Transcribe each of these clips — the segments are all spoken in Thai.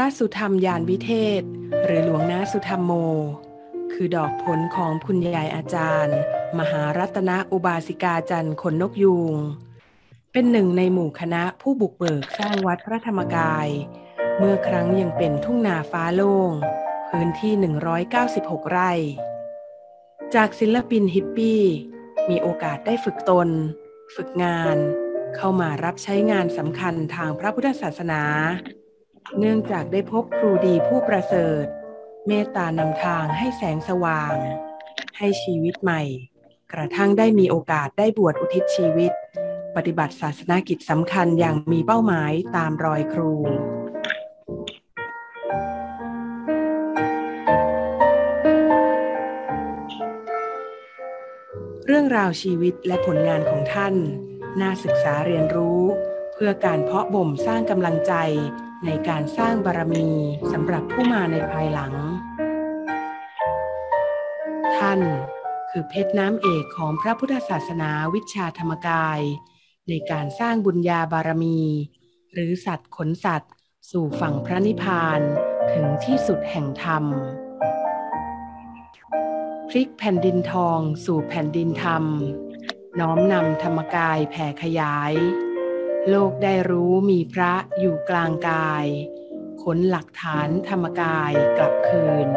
สุธรรมยานวิเทศหรือหลวงนาสุธรรมโมคือดอกผลของคุณยายอาจารย์มหารัตนอุบาสิกาจันทร์ขนนกยูงเป็นหนึ่งในหมู่คณะผู้บุกเบิกสร้างวัดพระธรรมกายเมื่อครั้งยังเป็นทุ่งนาฟ้าโล่งพื้นที่196 ไร่จากศิลปินฮิปปี้มีโอกาสได้ฝึกตนฝึกงานเข้ามารับใช้งานสำคัญทางพระพุทธศาสนาเนื่องจากได้พบครูดีผู้ประเสริฐเมตตานำทางให้แสงสว่างให้ชีวิตใหม่กระทั่งได้มีโอกาสได้บวชอุทิศชีวิตปฏิบัติศาสนกิจสำคัญอย่างมีเป้าหมายตามรอยครูเรื่องราวชีวิตและผลงานของท่านน่าศึกษาเรียนรู้เพื่อการเพาะบ่มสร้างกำลังใจในการสร้างบารมีสำหรับผู้มาในภายหลังท่านคือเพชรน้ำเอกของพระพุทธศาสนาวิชาธรรมกายในการสร้างบุญญาบารมีหรือสัตว์ขนสัตว์สู่ฝั่งพระนิพพานถึงที่สุดแห่งธรรมพลิกแผ่นดินทองสู่แผ่นดินธรรมน้อมนำธรรมกายแผ่ขยายโลกได้รู้มีพระอยู่กลางกายขนหลักฐานธรรมกายกลับคืน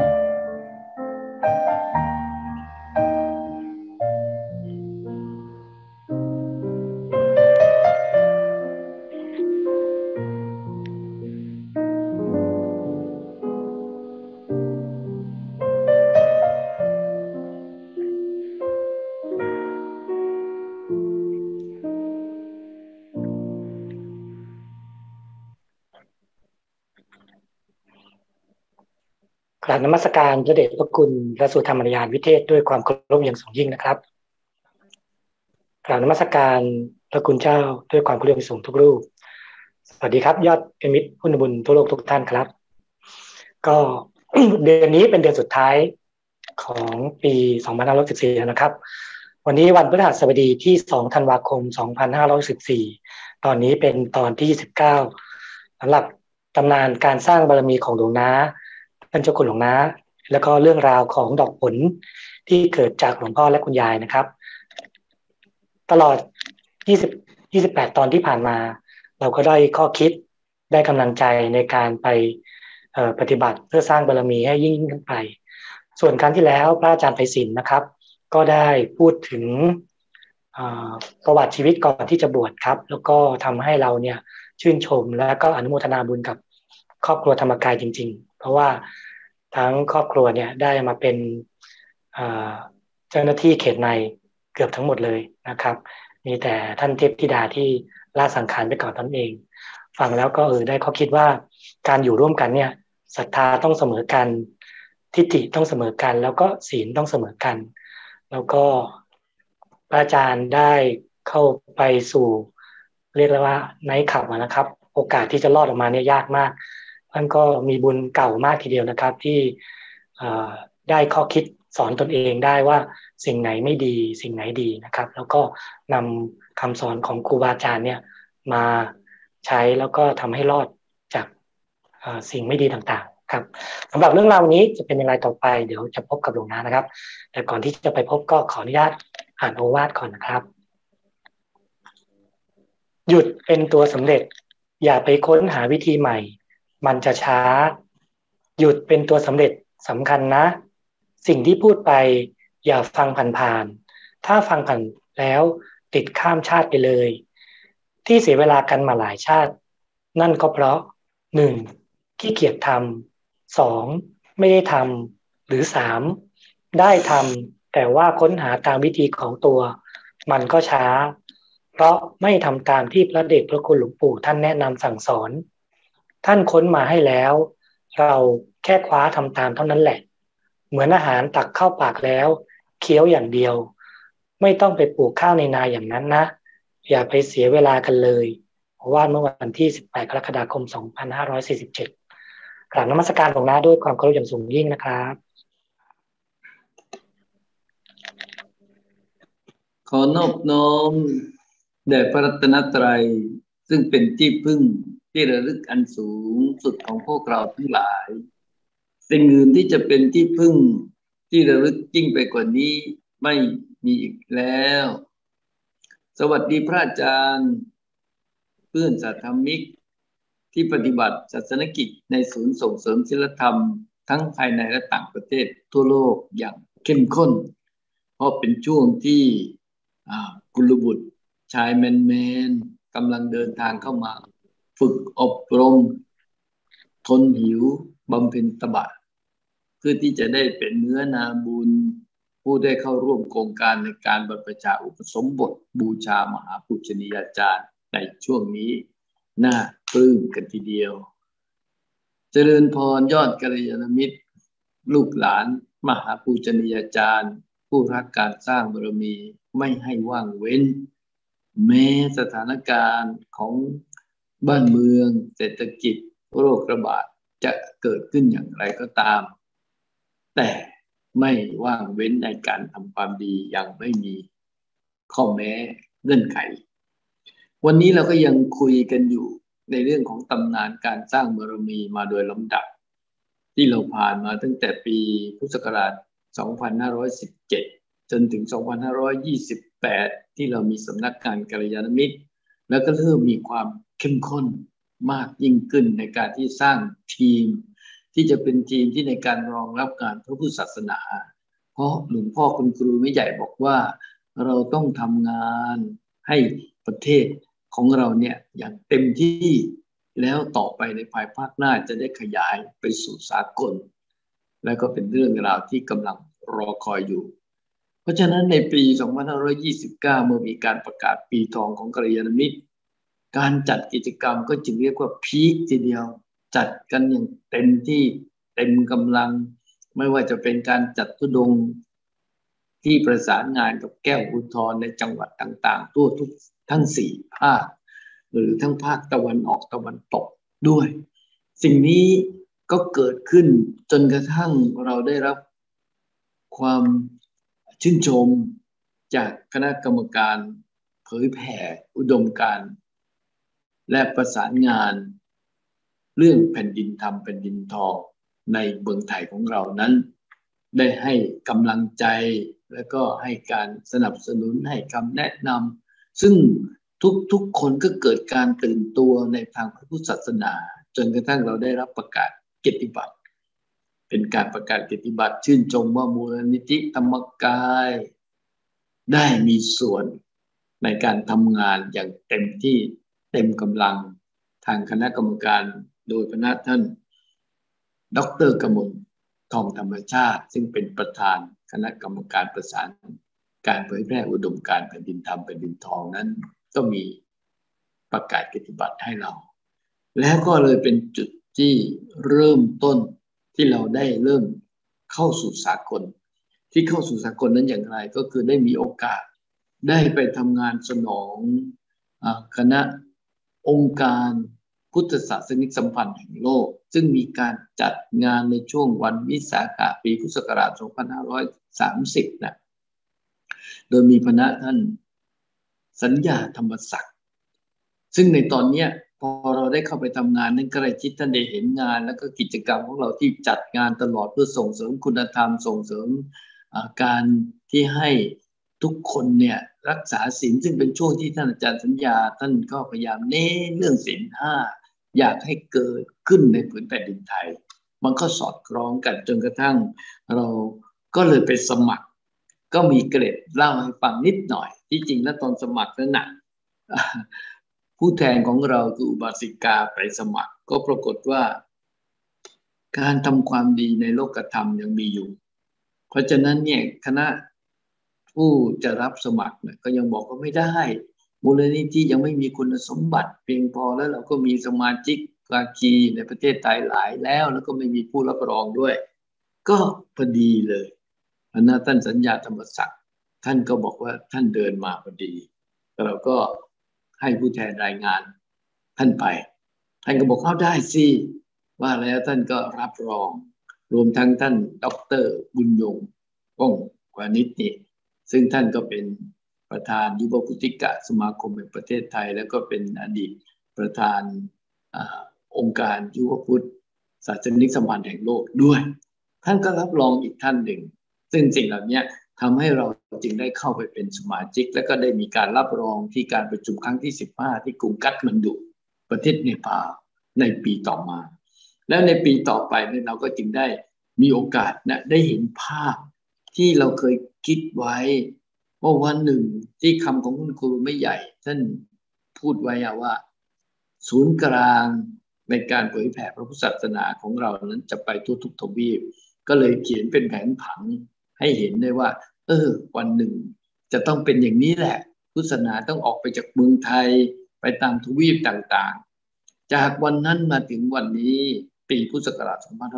กราบนมัสการพระเดชพระคุณพระสุธรรมยานวิเทศด้วยความเคารพอย่างสูงยิ่งนะครับกราบนมัสการพระคุณเจ้าด้วยความเคารพอย่างสูงทุกรูปสวัสดีครับยอดมิตรผู้บุญทั่วโลกทุกท่านครับก็ เดือนนี้เป็นเดือนสุดท้ายของปี2514แล้วนะครับวันนี้วันพฤหัสบดีที่2ธันวาคม2514ตอนนี้เป็นตอนที่29สำหรับตำนานการสร้างบารมีของหลวงน้าท่านเจ้าคุณหลวงน้าแล้วก็เรื่องราวของดอกผลที่เกิดจากหลวงพ่อและคุณยายนะครับตลอด28ตอนที่ผ่านมาเราก็ได้ข้อคิดได้กำลังใจในการไปปฏิบัติเพื่อสร้างบารมีให้ยิ่งขึ้นไปส่วนครั้งที่แล้วพระอาจารย์ไพศิลป์นะครับก็ได้พูดถึงประวัติชีวิตก่อนที่จะบวชครับแล้วก็ทำให้เราเนี่ยชื่นชมและก็อนุโมทนาบุญกับครอบครัวธรรมกายจริงๆเพราะว่าทั้งครอบครัวเนี่ยได้มาเป็นเจ้าหน้าที่เขตในเกือบทั้งหมดเลยนะครับมีแต่ท่านเทพธิดาที่ลาสังขารไปก่อนตนเองฟังแล้วก็ได้ข้อคิดว่าการอยู่ร่วมกันเนี่ยศรัทธาต้องเสมอกันทิฏฐิต้องเสมอกันแล้วก็ศีลต้องเสมอกันแล้วก็พระอาจารย์ได้เข้าไปสู่เรียกว่าไนท์คลับนะครับโอกาสที่จะรอดออกมาเนี่ยยากมากท่านก็มีบุญเก่ามากทีเดียวนะครับที่ได้ข้อคิดสอนตนเองได้ว่าสิ่งไหนไม่ดีสิ่งไหนดีนะครับแล้วก็นำคำสอนของครูบาอาจารย์เนี่ยมาใช้แล้วก็ทำให้รอดจากสิ่งไม่ดีต่างๆครับสำหรับเรื่องราวนี้จะเป็นอย่างไรต่อไปเดี๋ยวจะพบกับหลวงน้านะครับแต่ก่อนที่จะไปพบก็ขออนุญาตอ่านโอวาทก่อนนะครับหยุดเป็นตัวสำเร็จอย่าไปค้นหาวิธีใหม่มันจะช้าหยุดเป็นตัวสำเร็จสำคัญนะสิ่งที่พูดไปอย่าฟังผ่านๆถ้าฟังผ่านแล้วติดข้ามชาติไปเลยที่เสียเวลากันมาหลายชาตินั่นก็เพราะ 1. ขี้เกียจทำ 2. ไม่ได้ทำหรือ 3. ได้ทำแต่ว่าค้นหาตามวิธีของตัวมันก็ช้าเพราะไม่ทำตามที่พระเดชพระคุณหลวงปู่ท่านแนะนำสั่งสอนท่านค้นมาให้แล้วเราแค่คว้าทำตามเท่านั้นแหละเหมือนอาหารตักเข้าปากแล้วเคี้ยวอย่างเดียวไม่ต้องไปปลูกข้าวในนาอย่างนั้นนะอย่าไปเสียเวลากันเลยเพราะว่าเมื่อวันที่18กรกฎาคม2547กราบนมัสการหลวงน้าด้วยความเคารพอย่างสูงยิ่งนะครับขอนอบน้อมแด่พระรัตนตรัยซึ่งเป็นที่พึ่งที่ระลึกอันสูงสุดของพวกเราทั้งหลายสิ่งอื่นที่จะเป็นที่พึ่งที่ระลึกยิ่งไปกว่านี้ไม่มีอีกแล้วสวัสดีพระอาจารย์เพื่อนสาธมิกที่ปฏิบัติศาสนกิจในศูนย์ส่งเสริมศีลธรรมทั้งภายในและต่างประเทศทั่วโลกอย่างเข้มข้นเพราะเป็นช่วงที่กุลบุตรชายแมนกำลังเดินทางเข้ามาฝึกอบรมทนหิวบำเพ็ญตบะเพื่อที่จะได้เป็นเนื้อนาบุญผู้ได้เข้าร่วมโครงการในการบรรพชาอุปสมบทบูชามหาปูชนียาจารย์ในช่วงนี้น่าปลื้มกันทีเดียวเจริญพรยอดกัลยาณมิตรลูกหลานมหาปูชนียาจารย์ผู้รักการสร้างบารมีไม่ให้ว่างเว้นแม้สถานการณ์ของบ้านเมืองเศรษฐกิจโรคระบาดจะเกิดขึ้นอย่างไรก็ตามแต่ไม่ว่างเว้นในการทำความดีอย่างไม่มีข้อแม้เงื่อนไขวันนี้เราก็ยังคุยกันอยู่ในเรื่องของตำนานการสร้างบารมีมาโดยลำดับที่เราผ่านมาตั้งแต่ปีพุทธศักราช 2517 จนถึง 2528 ที่เรามีสำนักงานกัลยาณมิตรแล้วก็เริ่มมีความเข้มข้นมากยิ่งขึ้นในการที่สร้างทีมที่จะเป็นทีมที่ในการรองรับการพระพุทธศาสนาเพราะหลวงพ่อคุณครูไม่ใหญ่บอกว่าเราต้องทำงานให้ประเทศของเราเนี่ยอย่างเต็มที่แล้วต่อไปในภายภาคหน้าจะได้ขยายไปสู่สากลและก็เป็นเรื่องราวที่กำลังรอคอยอยู่เพราะฉะนั้นในปี 2529 เมื่อมีการประกาศปีทองของกัลยาณมิตรการจัดกิจกรรมก็จึงเรียกว่าพีคทีเดียวจัดกันอย่างเต็มที่เต็มกำลังไม่ว่าจะเป็นการจัดธุดงค์ที่ประสานงานกับแก้วอุทธรในจังหวัดต่างๆทั่วทุกทั้ง4ภาคหรือทั้งภาคตะวันออกตะวันตกด้วยสิ่งนี้ก็เกิดขึ้นจนกระทั่งเราได้รับความชื่นชมจากคณะกรรมการเผยแผ่อุดมการณ์และประสานงานเรื่องแผ่นดินธรรมแผ่นดินทองในเมืองไทยของเรานั้นได้ให้กำลังใจและก็ให้การสนับสนุนให้คำแนะนำซึ่งทุกคนก็เกิดการตื่นตัวในทางพระพุทธศาสนาจนกระทั่งเราได้รับประกาศเกียรติบัตรเป็นการประกาศเกียรติบัตรชื่นชมว่ามูลนิธิธรรมกายได้มีส่วนในการทำงานอย่างเต็มที่เต็มกำลังทางคณะกรรมการโดยพระท่านดร.กมลทองธรรมชาติซึ่งเป็นประธานคณะกรรมการประสานการเผยแพร่อุดมการณ์แผ่นดินธรรมแผ่นดินทองนั้นก็มีประกาศเกียรติบัตรให้เราแล้วก็เลยเป็นจุดที่เริ่มต้นที่เราได้เริ่มเข้าสู่สากลที่เข้าสู่สากลนั้นอย่างไรก็คือได้มีโอกาสได้ไปทำงานสนองคณะองค์การพุทธศาสนิกสัมพันธ์แห่งโลกซึ่งมีการจัดงานในช่วงวันวิสาขะปีพุทธศักราช 2530 นะโดยมีพระท่านสัญญาธรรมศักดิ์ซึ่งในตอนนี้พอเราได้เข้าไปทำงานนั้นใกล้ชิดท่านได้เห็นงานแล้วก็กิจกรรมของเราที่จัดงานตลอดเพื่อส่งเสริมคุณธรรมส่งเสริมการที่ให้ทุกคนเนี่ยรักษาศีลซึ่งเป็นช่วงที่ท่านอาจารย์สัญญาท่านก็พยายามเน้นเรื่องศีล 5อยากให้เกิดขึ้นในผืนแผ่นดินไทยมันก็สอดคล้องกันจนกระทั่งเราก็เลยไปสมัครก็มีเกร็ดเล่าให้ฟังนิดหน่อยที่จริงแล้วตอนสมัครนั้นน่ะผู้แทนของเราคืออุบาสิกาไปสมัครก็ปรากฏว่าการทำความดีในโลกธรรมยังมีอยู่เพราะฉะนั้นเนี่ยคณะผู้จะรับสมัครเนี่ยก็ยังบอกว่าไม่ได้มูลนิธิยังไม่มีคุณสมบัติเพียงพอแล้วเราก็มีสมาชิกภาคีในประเทศไทยหลายแล้วก็ไม่มีผู้รับรองด้วยก็พอดีเลยพระท่านสัญญาธรรมศักดิ์ท่านก็บอกว่าท่านเดินมาพอดีเราก็ให้ผู้แทนรายงานท่านไปท่านก็บอกเข้าได้สิว่าแล้วท่านก็รับรองรวมทั้งท่านดร.บุญยงก้องวานิชนี่ซึ่งท่านก็เป็นประธานยุวพุทธิกะสมาคมแห่งประเทศไทยแล้วก็เป็นอดีตประธานองค์การยุวพุทธศาสนิกสัมพันธ์แห่งโลกด้วยท่านก็รับรองอีกท่านหนึ่งซึ่งสิ่งเหล่านี้ทำให้เราจึงได้เข้าไปเป็นสมาชิกและก็ได้มีการรับรองที่การประชุมครั้งที่15ที่กรุงกัฐมันดุประเทศเนปาลในปีต่อมาแล้วในปีต่อไปเนี่ยเราก็จึงได้มีโอกาสนะได้เห็นภาพที่เราเคยคิดไว้ว่าวันหนึ่งที่คำของคุณครูไม่ใหญ่ท่านพูดไว้ว่าศูนย์กลางในการเผยแผ่พระพุทธศาสนาของเรานั้นจะไปทั่วทุกทวีปก็เลยเขียนเป็นแผนผังให้เห็นได้ว่าวันหนึ่งจะต้องเป็นอย่างนี้แหละพุทธศาสนาต้องออกไปจากเมืองไทยไปตามทวีปต่างๆจากวันนั้นมาถึงวันนี้ปีพุทธศักราช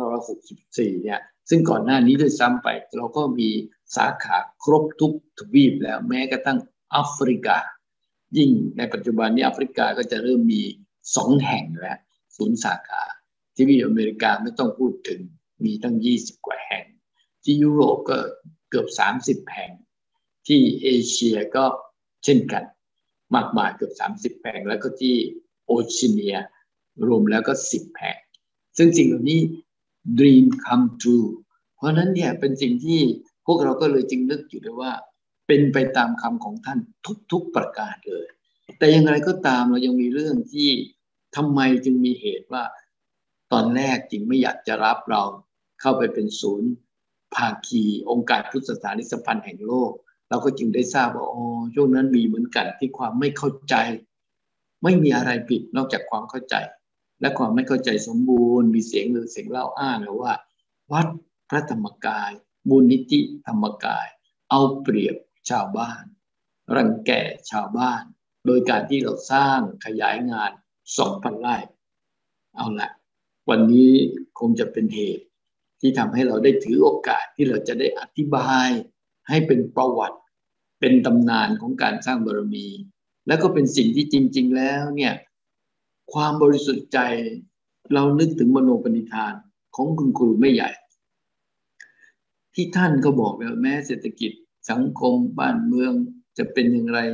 2564เนี่ยซึ่งก่อนหน้านี้ด้วยซ้ำไปเราก็มีสาขาครบทุกทวีปแล้วแม้กระทั่งแอฟริกายิ่งในปัจจุบันนี้แอฟริกาก็จะเริ่มมี2 แห่งแล้วศูนย์สาขาที่อเมริกาไม่ต้องพูดถึงมีตั้ง20 กว่าแห่งที่ยุโรปก็เกือบ30 แห่งที่เอเชียก็เช่นกันมากมายเกือบ30 แห่งแล้วก็ที่โอเชียเนียรวมแล้วก็10 แห่งซึ่งสิ่งเหล่านี้ dream come true เพราะนั้นเนี่ยเป็นสิ่งที่พวกเราก็เลยจึงนึกอยู่ด้วยว่าเป็นไปตามคำของท่านทุกๆประการเลยแต่อย่างไรก็ตามเรายังมีเรื่องที่ทำไมจึงมีเหตุว่าตอนแรกจึงไม่อยากจะรับเราเข้าไปเป็นศูนย์ภาคีองค์การพุทธศาสนิกสัมพันธ์แห่งโลกเราก็จึงได้ทราบว่าช่วงนั้นมีเหมือนกันที่ความไม่เข้าใจไม่มีอะไรผิดนอกจากความเข้าใจและความไม่เข้าใจสมบูรณ์มีเสียงหรือเสียงเล่าอ้างว่าวัดพระธรรมกายมูลนิธิธรรมกายเอาเปรียบชาวบ้านรังแกชาวบ้านโดยการที่เราสร้างขยายงาน 2,000 ไร่เอาละวันนี้คงจะเป็นเหตุที่ทำให้เราได้ถือโอกาสที่เราจะได้อธิบายให้เป็นประวัติเป็นตำนานของการสร้างบารมีและก็เป็นสิ่งที่จริงๆแล้วเนี่ยความบริสุทธิ์ใจเรานึกถึงมโนปณิธานของคุณครูไม่ใหญ่ที่ท่านก็บอกแล้วแม้เศรษฐกิจสังคมบ้านเมืองจะเป็นอย่างไร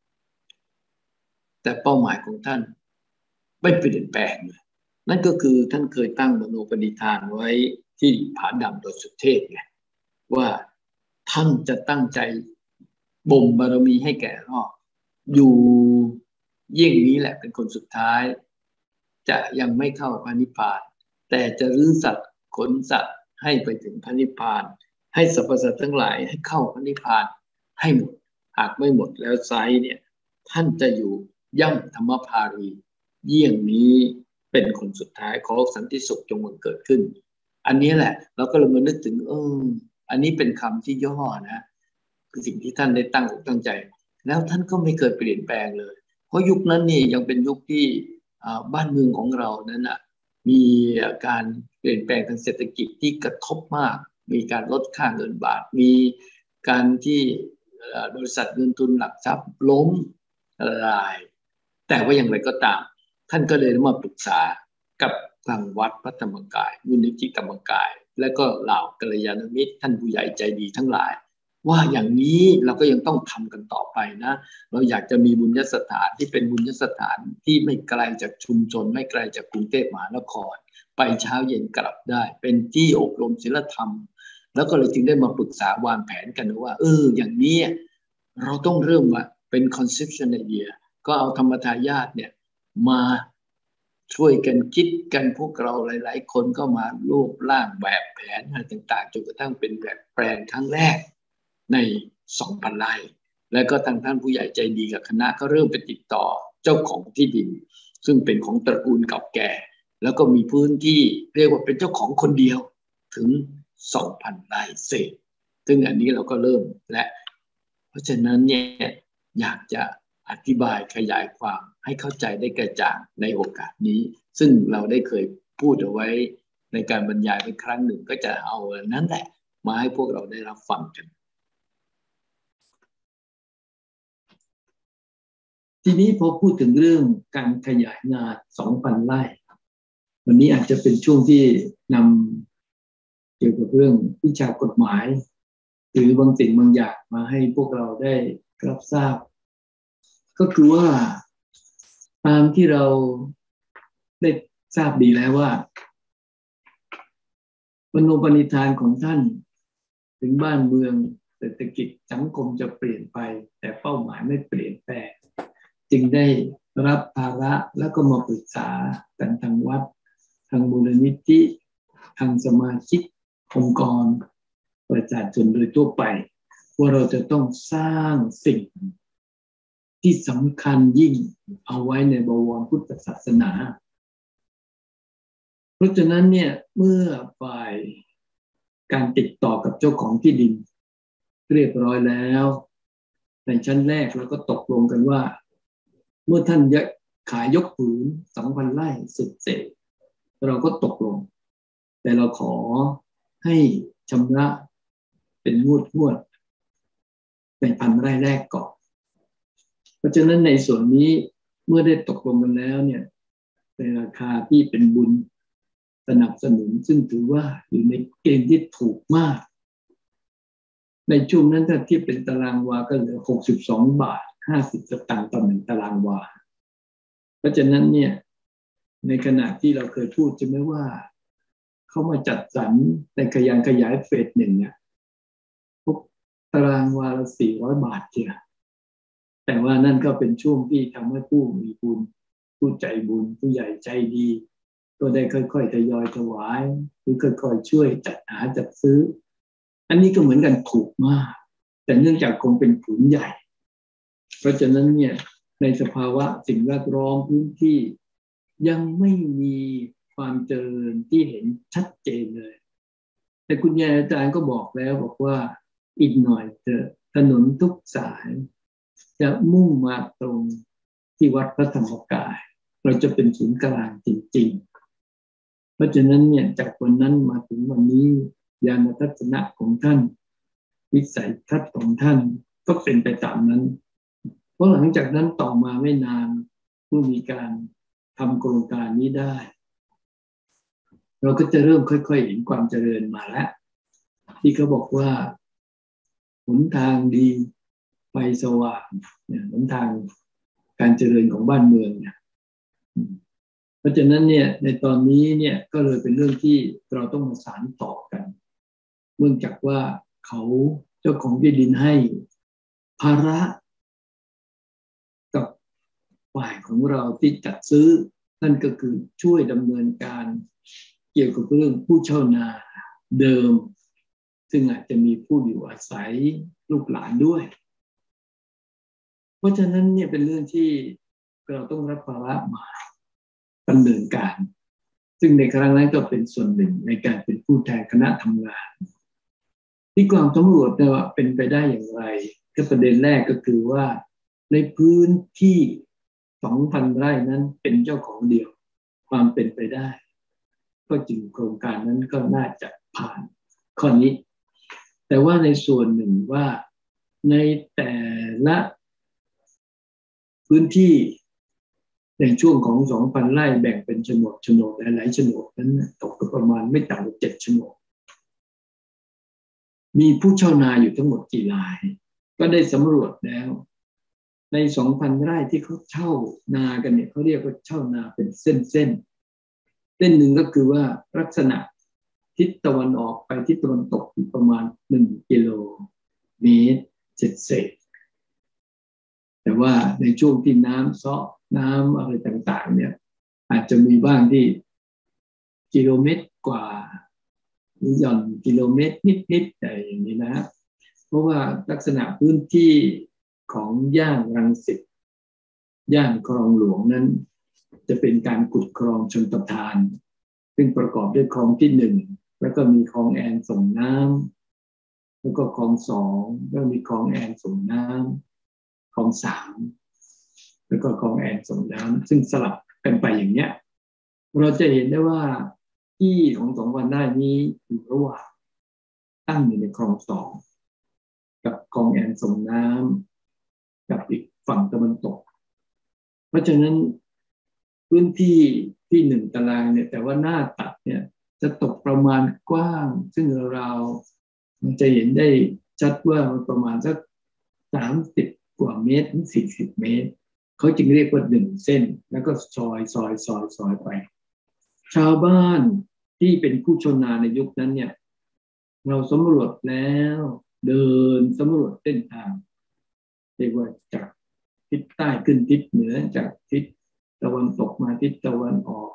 แต่เป้าหมายของท่านไม่เปลี่ยนแปลงเลยนั่นก็คือท่านเคยตั้งมโนปณิธานไว้ที่ผาดำโดยสุเทพไงว่าท่านจะตั้งใจบ่มบารมีให้แก่รอดอยู่เยี่ยงนี้แหละเป็นคนสุดท้ายจะยังไม่เข้าพระนิพพานแต่จะรื้อสัตว์ขนสัตว์ให้ไปถึงพระนิพพานให้สรรพสัตว์ทั้งหลายให้เข้าพระนิพพานให้หมดหากไม่หมดแล้วไซเนี่ยท่านจะอยู่ย่ำธรรมภารีเยี่ยงนี้เป็นคนสุดท้ายขอสันติสุขจงบังเกิดขึ้นอันนี้แหละเราก็เลยมานึกถึงอันนี้เป็นคำที่ย่อนะคือสิ่งที่ท่านได้ตั้งอกตั้งใจแล้วท่านก็ไม่เคยเปลี่ยนแปลงเลยเพราะยุคนั้นนี่ยังเป็นยุคที่บ้านเมืองของเรานั้นมีการเปลี่ยนแปลงทางเศรษฐกิจที่กระทบมากมีการลดค่าเงินบาทมีการที่บริษัทเงินทุนหลักทรัพย์ล้มละลายแต่ว่าอย่างไรก็ตามท่านก็เลยมาปรึกษากับทางวัดพระธรรมกายมูลนิธิธรรมกายและก็เหล่ากัลยาณมิตรท่านผู้ใหญ่ใจดีทั้งหลายว่าอย่างนี้เราก็ยังต้องทำกันต่อไปนะเราอยากจะมีบุญญสถานที่เป็นบุญญสถานที่ไม่ไกลจากชุมชนไม่ไกลจากกรุงเทพมหานครไปเช้าเย็นกลับได้เป็นที่อบรมศีลธรรมแล้วก็เลยจึงได้มาปรึกษาวางแผนกันว่าอย่างนี้เราต้องเริ่มว่าเป็น conception idea ก็เอาธรรมทายาทเนี่ยมาช่วยกันคิดกันพวกเราหลายๆคนก็มารูปร่างแบบแผนอะไรต่างๆจนกระทั่งเป็นแบบแปลนครั้งแรกใน 2,000 ไร่แล้วก็ทางท่านผู้ใหญ่ใจดีกับคณะก็เริ่มไปติดต่อเจ้าของที่ดินซึ่งเป็นของตระกูลเก่าแก่แล้วก็มีพื้นที่เรียกว่าเป็นเจ้าของคนเดียวถึง 2,000 ไร่เศษซึ่งอันนี้เราก็เริ่มและเพราะฉะนั้นเนี่ยอยากจะอธิบายขยายความให้เข้าใจได้กระจ่างในโอกาสนี้ซึ่งเราได้เคยพูดเอาไว้ในการบรรยายไปครั้งหนึ่งก็จะเอานั้นแหละมาให้พวกเราได้รับฟังกันทีนี้พอพูดถึงเรื่องการขยายงาน 2,000 ไร่วันนี้อาจจะเป็นช่วงที่นำเกี่ยวกับเรื่องวิชากฎหมายหรือบางสิ่งบางอย่างมาให้พวกเราได้รับทราบก็คือว่าตามที่เราได้ทราบดีแล้วว่ามโนปณิธานของท่านถึงบ้านเมืองเศรษฐกิจสังคมจะเปลี่ยนไปแต่เป้าหมายไม่เปลี่ยนแปลงจึงได้รับภาระแล้วก็มาปรึกษากันทางวัดทางมูลนิธิทางสมาชิกองค์กรประชาชนโดยทั่วไปว่าเราจะต้องสร้างสิ่งที่สำคัญยิ่งเอาไว้ในบวรพุทธศาสนาเพราะฉะนั้นเนี่ยเมื่อฝ่ายการติดต่อกับเจ้าของที่ดินเรียบร้อยแล้วในชั้นแรกเราก็ตกลงกันว่าเมื่อท่านขายยกผืน 2,000 ไร่เสร็จเราก็ตกลงแต่เราขอให้ชำระเป็นงวดใน1,000 ไร่แรกก่อนเพราะฉะนั้นในส่วนนี้เมื่อได้ตกลงกันแล้วเนี่ยในราคาที่เป็นบุญสนับสนุนซึ่งถือว่าอยู่ในเกณฑ์ที่ถูกมากในช่วงนั้นถ้าที่เป็นตารางวาก็เหลือ62 บาท 50 สตางค์ต่อ1 ตารางวาเพราะฉะนั้นเนี่ยในขณะที่เราเคยพูดใช่ไหมว่าเขามาจัดสรรในขยายเฟส 1เนี่ยพวกตารางวาละ400 บาทเจียแต่ว่านั่นก็เป็นช่วงที่ทำให้ผู้มีบุญผู้ใจบุญผู้ใหญ่ใจดีก็ได้ค่อยๆทยอยถวายหรือค่อยๆช่วยจัดหาจัดซื้ออันนี้ก็เหมือนกันถูกมากแต่เนื่องจากคงเป็นผืนใหญ่เพราะฉะนั้นเนี่ยในสภาวะสิ่งแวดล้อมพื้นที่ยังไม่มีความเจริญที่เห็นชัดเจนเลยแต่คุณยายอาจารย์ก็บอกแล้วบอกว่าอีกหน่อยเถอะถนนทุกสายจะมุ่งมาตรงที่วัดพระธรรมกายเราจะเป็นศูนย์กลางจริงๆเพราะฉะนั้นเนี่ยจากวันนั้นมาถึงวันนี้ญาณทัศนะของท่านวิสัยทัศน์ของท่านก็เป็นไปตามนั้นเพราะหลังจากนั้นต่อมาไม่นานเมื่อมีการทำโครงการนี้ได้เราก็จะเริ่มค่อยๆเห็นความเจริญมาแล้วที่เขาบอกว่าหนทางดีไฟสว่างเนี่ยหนทางการเจริญของบ้านเมืองเนี่ยเพราะฉะนั้นเนี่ยในตอนนี้เนี่ยก็เลยเป็นเรื่องที่เราต้องมาสานต่อกันเนื่องจากว่าเขาเจ้าของที่ดินให้ภาระกับฝ่ายของเราที่จัดซื้อนั่นก็คือช่วยดำเนินการเกี่ยวกับเรื่องผู้เช่านาเดิมซึ่งอาจจะมีผู้อยู่อาศัยลูกหลานด้วยเพราะฉะนั้นเนี่ยเป็นเรื่องที่เราต้องรับภาระมาดำเนินการซึ่งในครั้งนั้นก็เป็นส่วนหนึ่งในการเป็นผู้แทนคณะทำงานที่กองสำรวจว่าเป็นไปได้อย่างไรก็ประเด็นแรกก็คือว่าในพื้นที่ 2,000 ไร่นั้นเป็นเจ้าของเดียวความเป็นไปได้ก็จึงโครงการนั้นก็น่าจะผ่านข้อนี้แต่ว่าในส่วนหนึ่งว่าในแต่ละพื้นที่ในช่วงของ 2,000 ไร่แบ่งเป็นโฉนดหลายๆโฉนดนั้นตกประมาณไม่ต่ำกว่า7 โฉนดมีผู้เช่านาอยู่ทั้งหมดกี่รายก็ได้สำรวจแล้วใน 2,000 ไร่ที่เขาเช่านากันเนี่ยเขาเรียกว่าเช่านาเป็นเส้นหนึ่งก็คือว่าลักษณะทิศตะวันออกไปทิศตะวันตกอยู่ประมาณ1 กิโลเมตรเศษแต่ว่าในช่วงที่น้ำซ้อน้ำอะไรต่างๆเนี่ยอาจจะมีบ้างที่กิโลเมตรกว่าหรือหย่อนกิโลเมตรนิดๆแต่อย่างนี้นะเพราะว่าลักษณะพื้นที่ของย่านรังสิตย่านคลองหลวงนั้นจะเป็นการขุดคลองชลประทานซึ่งประกอบด้วยคลองที่1แล้วก็มีคลองแอนส่งน้ำแล้วก็คลอง2แล้วมีคลองแอนส่งน้ำคลอง3แล้วก็คลองแอนส่งน้ำซึ่งสลับกันไปอย่างเนี้ยเราจะเห็นได้ว่าที่ของ2,000 ไร่นี้อยู่ระหว่างตั้งอยู่ในคลอง2กับคลองแอนส่งน้ำกับอีกฝั่งตะวันตกเพราะฉะนั้นพื้นที่ที่1 ตารางเนี่ยแต่ว่าหน้าตัดเนี่ยจะตกประมาณกว้างซึ่งเราจะเห็นได้ชัดว่าประมาณสัก30 กว่าเมตรถึง40 เมตรเขาจึงเรียกว่า1 เส้นแล้วก็ซอยไปชาวบ้านที่เป็นผู้ชาวนาในยุคนั้นเนี่ยเราสำรวจแล้วเดินสำรวจเส้นทางเรียกว่าจากทิศใต้ขึ้นทิศเหนือจากทิศตะวันตกมาทิศตะวันออก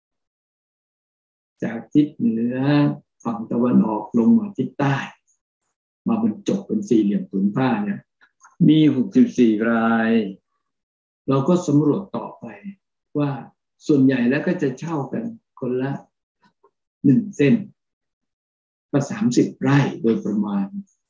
จากทิศเหนือฝั่งตะวันออกลงมาทิศใต้มาบรรจบเป็นสี่เหลี่ยมผืนผ้าเนี่ยมี64 รายเราก็สำรวจต่อไปว่าส่วนใหญ่แล้วก็จะเช่ากันคนละ1 เส้นก็30 ไร่โดยประมาณ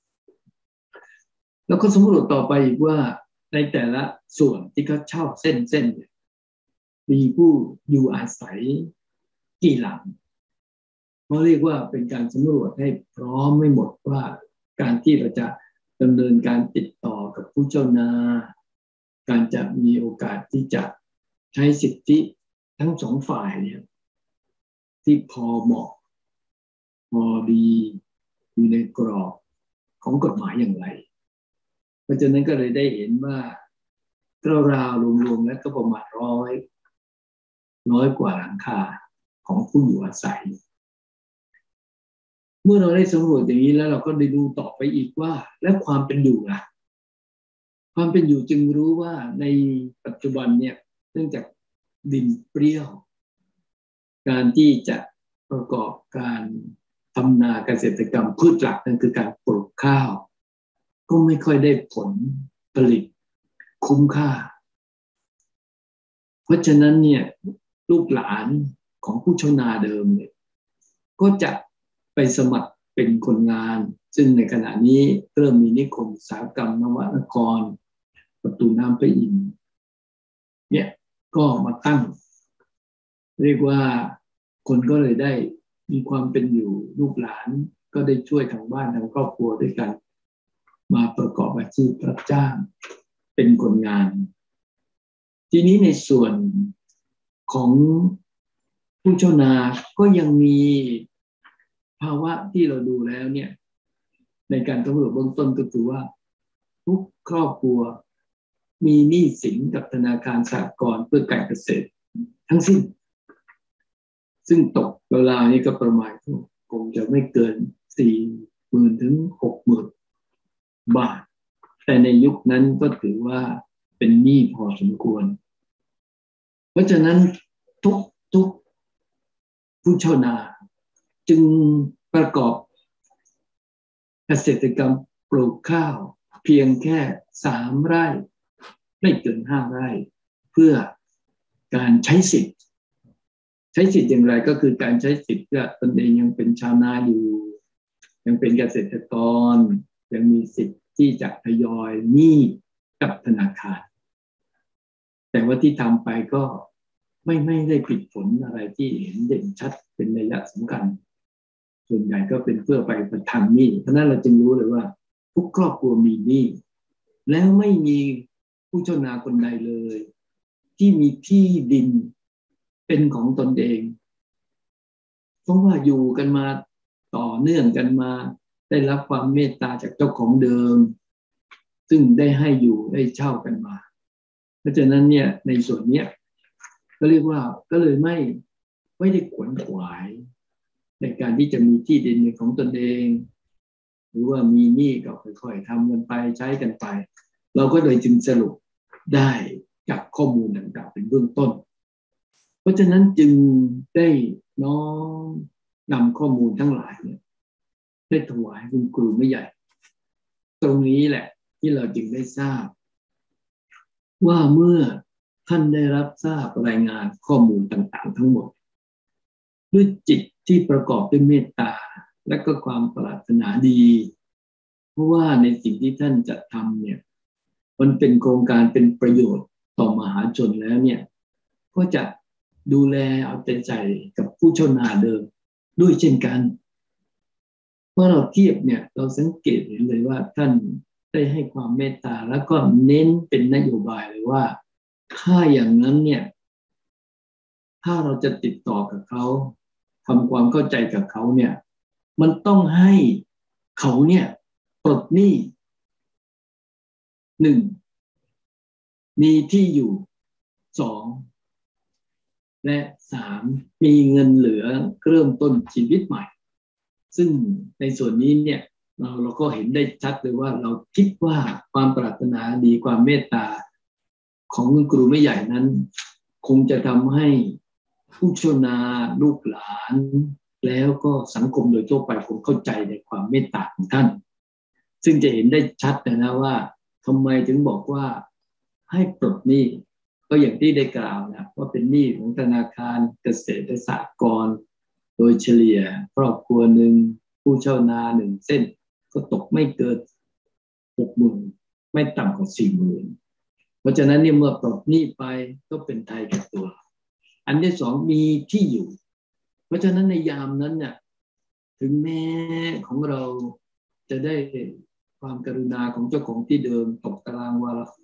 แล้วก็สำรวจต่อไปอีกว่าในแต่ละส่วนที่เขาเช่าเส้นเนี่ยมีผู้อยู่อาศัยกี่หลังเขาเรียกว่าเป็นการสำรวจให้พร้อมไม่หมดว่าการที่เราจะดำเนินการติดต่อกับผู้เจ้านาการจะมีโอกาสที่จะใช้สิทธิทั้ง2 ฝ่ายเนี่ยที่พอเหมาะพอดีอยู่ในกรอบของกฎหมายอย่างไรเพราะฉะนั้นก็เลยได้เห็นว่าราวๆรวมๆแล้วก็ประมาณ100 กว่าหลังคาของผู้อยู่อาศัยเมื่อเราได้สำรวจอย่างนี้แล้วเราก็ได้ดูต่อไปอีกว่าแล้วความเป็นอยู่ล่ะความเป็นอยู่จึงรู้ว่าในปัจจุบันเนี่ยเนื่องจากดินเปรี้ยวการที่จะประกอบการทำนาเกษตรกรรมพืชหลักนั่นคือการปลูกข้าวก็ไม่ค่อยได้ผลผลิตคุ้มค่าเพราะฉะนั้นเนี่ยลูกหลานของผู้ชาวนาเดิมเนี่ยก็จะไปสมัครเป็นคนงานซึ่งในขณะนี้เริ่มมีนิคมอุตสาหกรรมนวนครประตูน้ำพระอินทร์เนี่ยก็มาตั้งเรียกว่าคนก็เลยได้มีความเป็นอยู่ลูกหลานก็ได้ช่วยทางบ้านทางครอบครัวด้วยกันมาประกอบอาชีพรับจ้างเป็นคนงานทีนี้ในส่วนของผู้ชาวนาก็ยังมีภาวะที่เราดูแล้วเนี่ยในการสำรวจเบื้องต้นก็คือว่าทุกครอบครัวมีหนี้สินกับธนาคารสหกรณ์เพื่อการเกษตรทั้งสิ้นซึ่งตกราวๆนี้ก็ประมาณคงจะไม่เกิน 40,000 ถึง 60,000 บาทแต่ในยุคนั้นก็ถือว่าเป็นหนี้พอสมควรเพราะฉะนั้นทุกผู้ชาวนาจึงประกอบเกษตรกรรมปลูกข้าวเพียงแค่3 ไร่ไม่เกิน5 ไร่เพื่อการใช้สิทธิ์อย่างไรก็คือการใช้สิทธิ์เพื่อตนเองยังเป็นชาวนาอยู่ยังเป็นเกษตรกรยังมีสิทธิ์ที่จะทยอยหนี้กับธนาคารแต่ว่าที่ทำไปก็ไม่ได้ผิดผลอะไรที่เห็นเด่นชัดเป็นนัยสำคัญส่วนใหญ่ก็เป็นเพื่อไปประทังหนี้เพราะนั้นเราจึงรู้เลยว่าทุกครอบครัวมีหนี้แล้วไม่มีผู้ชาวนาคนใดเลยที่มีที่ดินเป็นของตนเองเพราะว่าอยู่กันมาต่อเนื่องกันมาได้รับความเมตตาจากเจ้าของเดิมซึ่งได้ให้อยู่ได้เช่ากันมาเพราะฉะนั้นเนี่ยในส่วนนี้ก็เรียกว่าก็เลยไม่ได้ขวนขวายในการที่จะมีที่ดินเป็นของตนเองหรือว่ามีหนี้ก็ค่อยๆทำกันไปใช้กันไปเราก็เลยจึงสรุปได้จากข้อมูลต่างๆเป็นเบื้องต้นเพราะฉะนั้นจึงได้น้อมนำข้อมูลทั้งหลายเนี่ยได้ถวายคุณครูไม่ใหญ่ตรงนี้แหละที่เราจึงได้ทราบว่าเมื่อท่านได้รับทราบรายงานข้อมูลต่างๆทั้งหมดด้วยจิตที่ประกอบด้วยเมตตาและก็ความปรารถนาดีเพราะว่าในสิ่งที่ท่านจะทำเนี่ยมันเป็นโครงการเป็นประโยชน์ต่อมหาชนแล้วเนี่ยก็จะดูแลเอาใจใส่กับผู้ชาวนาเดิมด้วยเช่นกันเมื่อเราเทียบเนี่ยเราสังเกตเห็นเลยว่าท่านได้ให้ความเมตตาแล้วก็เน้นเป็นนโยบายเลยว่าถ้าอย่างนั้นเนี่ยถ้าเราจะติดต่อกับเขาทำความเข้าใจกับเขาเนี่ยมันต้องให้เขาเนี่ยปลดหนี้1 มีที่อยู่2และ3มีเงินเหลือเริ่มต้นชีวิตใหม่ซึ่งในส่วนนี้เนี่ยเราก็เห็นได้ชัดเลยว่าเราคิดว่าความปรารถนาดีความเมตตาของคุณครูไม่ใหญ่นั้นคงจะทำให้ผู้ชนาลูกหลานแล้วก็สังคมโดยทั่วไปคงเข้าใจในความเมตตาของท่านซึ่งจะเห็นได้ชัดนะว่าทำไมถึงบอกว่าให้ปลดหนี้ก็อย่างที่ได้กล่าวนะว่าเป็นหนี้ของธนาคารเกษตรสหกรณ์โดยเฉลี่ยครอบครัวหนึ่งผู้เช่านา1เส้นก็ตกไม่เกิน 60,000 ไม่ต่ำกว่า 40,000 เพราะฉะนั้นเนี่ยเมื่อปลดหนี้ไปก็เป็นไทยกับตัวอันที่2มีที่อยู่เพราะฉะนั้นในยามนั้นเนี่ยถึงแม้ของเราจะได้ความกรุณาของเจ้าของที่เดิมตกตารางวาละ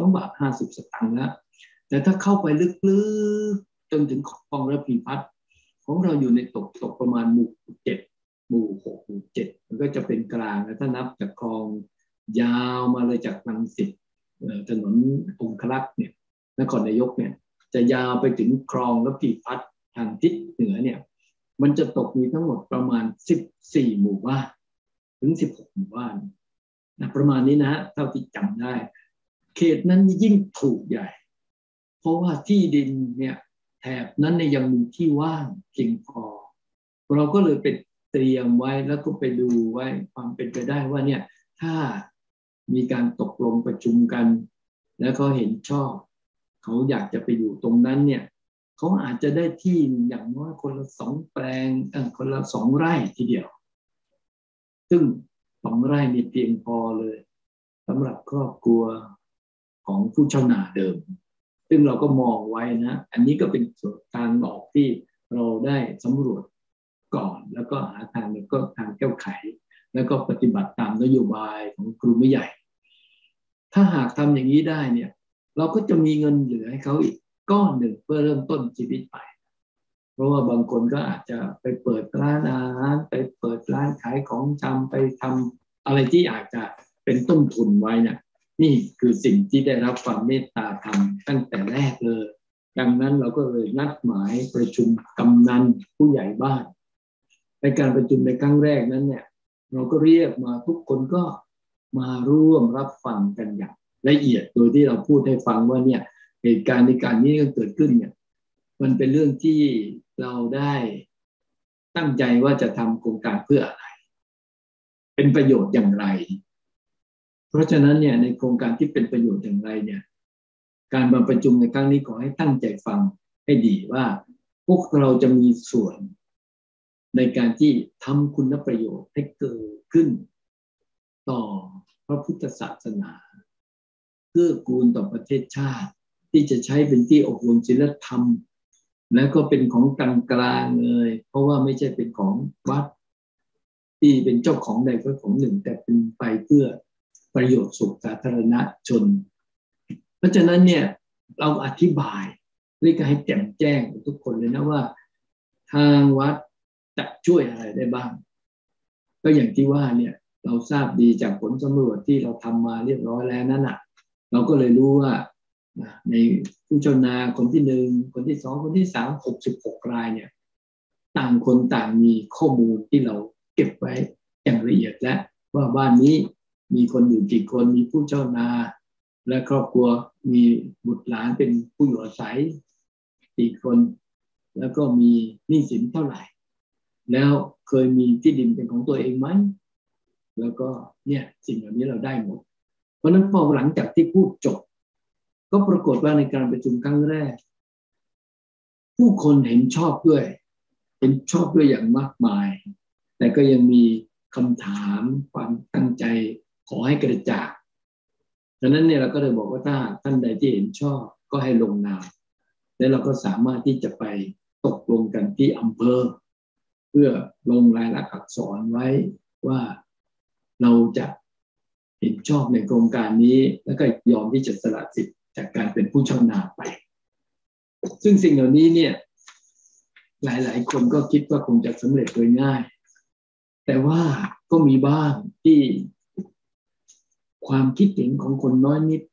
12.50 สตางค์นะแต่ถ้าเข้าไปลึกๆจนถึงคลองระพีพัฒน์ของเราอยู่ในตกประมาณหมู่7หมู่6หมู่7มันก็จะเป็นกลางนะถ้านับจากคลองยาวมาเลยจากรังสิตถนนองครักษ์เนี่ยนครนายกเนี่ยจะยาวไปถึงคลองระพีพัฒน์ทางทิศเหนือเนี่ยมันจะตกมีทั้งหมดประมาณ14หมู่บ้านถึง16หมู่บ้านนะประมาณนี้นะเท่าที่จำได้เขตนั้นยิ่งถูกใหญ่เพราะว่าที่ดินเนี่ยแถบนั้นเนี่ยยังมีที่ว่างเพียงพอเราก็เลยไปเตรียมไว้แล้วก็ไปดูไว้ความเป็นไปได้ว่าเนี่ยถ้ามีการตกลงประชุมกันแล้วเขาเห็นชอบเขาอยากจะไปอยู่ตรงนั้นเนี่ยเขาอาจจะได้ที่อย่างน้อยคนละ2 แปลงคนละ2 ไร่ทีเดียวซึ่ง2 ไร่นี่เพียงพอเลยสำหรับครอบครัวของผู้เช่านาเดิมซึ่งเราก็มองไว้นะอันนี้ก็เป็นส่วนทางออกที่เราได้สำรวจก่อนแล้วก็หาทางแล้วก็ทางแก้ไขแล้วก็ปฏิบัติตามนโยบายของครูไม่ใหญ่ถ้าหากทำอย่างนี้ได้เนี่ยเราก็จะมีเงินเหลือให้เขาอีกก้อนหนึ่งเพื่อเริ่มต้นชีวิตใหม่เพราะว่าบางคนก็อาจจะไปเปิดร้านอาหารไปเปิดร้านขายของชำไปทำอะไรที่อาจจะเป็นต้นทุนไว้เนี่ยนี่คือสิ่งที่ได้รับความเมตตาธรรมตั้งแต่แรกเลยดังนั้นเราก็เลยนัดหมายประชุมกำนันผู้ใหญ่บ้านในการประชุมในครั้งแรกนั้นเนี่ยเราก็เรียกมาทุกคนก็มาร่วมรับฟังกันอย่างละเอียดโดยที่เราพูดให้ฟังว่าเนี่ยเหตุการณ์ในการนี้เกิดขึ้นเนี่ยมันเป็นเรื่องที่เราได้ตั้งใจว่าจะทำโครงการเพื่ออะไรเป็นประโยชน์อย่างไรเพราะฉะนั้นเนี่ยในโครงการที่เป็นประโยชน์อย่างไรเนี่ยการมาประชุมในครั้งนี้ขอให้ตั้งใจฟังให้ดีว่าพวกเราจะมีส่วนในการที่ทำคุณประโยชน์ให้เกิดขึ้นต่อพระพุทธศาสนาเพื่อกูลต่อประเทศชาติที่จะใช้เป็นที่อบรมศีลธรรมและก็เป็นของกลางเลยเพราะว่าไม่ใช่เป็นของวัดที่เป็นเจ้าของใดก็ของหนึ่งแต่เป็นไปเพื่อประโยชน์สุขสาธารณชนเพราะฉะนั้นเนี่ยเราอธิบายด้วยการให้แจ่มแจ้งทุกคนเลยนะว่าทางวัดจะช่วยอะไรได้บ้างก็อย่างที่ว่าเนี่ยเราทราบดีจากผลสำรวจที่เราทำมาเรียบร้อยแล้วนั่นน่ะเราก็เลยรู้ว่าในผู้ชาวนาคนที่1คนที่2คนที่3 66 รายเนี่ยต่างคนต่างมีข้อมูลที่เราเก็บไว้อย่างละเอียดแล้วว่าบ้านนี้มีคนอยู่กี่คนมีผู้เช่านาและครอบครัวมีบุตรหลานเป็นผู้อยู่อาศัยกี่คนแล้วก็มีหนี้สินเท่าไหร่แล้วเคยมีที่ดินเป็นของตัวเองไหมแล้วก็เนี่ยสิ่งเหล่านี้เราได้หมดเพราะนั้นพอหลังจากที่พูดจบก็ปรากฏว่าในการประชุมครั้งแรกผู้คนเห็นชอบด้วยอย่างมากมายแต่ก็ยังมีคำถามความตั้งใจขอให้กระจ่างดังนั้นเนี่ยเราก็เลยบอกว่าถ้าท่านใดที่เห็นชอบก็ให้ลงนามแล้วเราก็สามารถที่จะไปตกลงกันที่อำเภอเพื่อลงรายลักษณ์อักษรไว้ว่าเราจะเห็นชอบในโครงการนี้แล้วก็ยอมที่จะสละสิทธิ์จากการเป็นผู้เช่านาไปซึ่งสิ่งเหล่านี้เนี่ยหลายๆคนก็คิดว่าคงจะสำเร็จโดยง่ายแต่ว่าก็มีบ้างที่ความคิดเห็นของคนน้อยนิด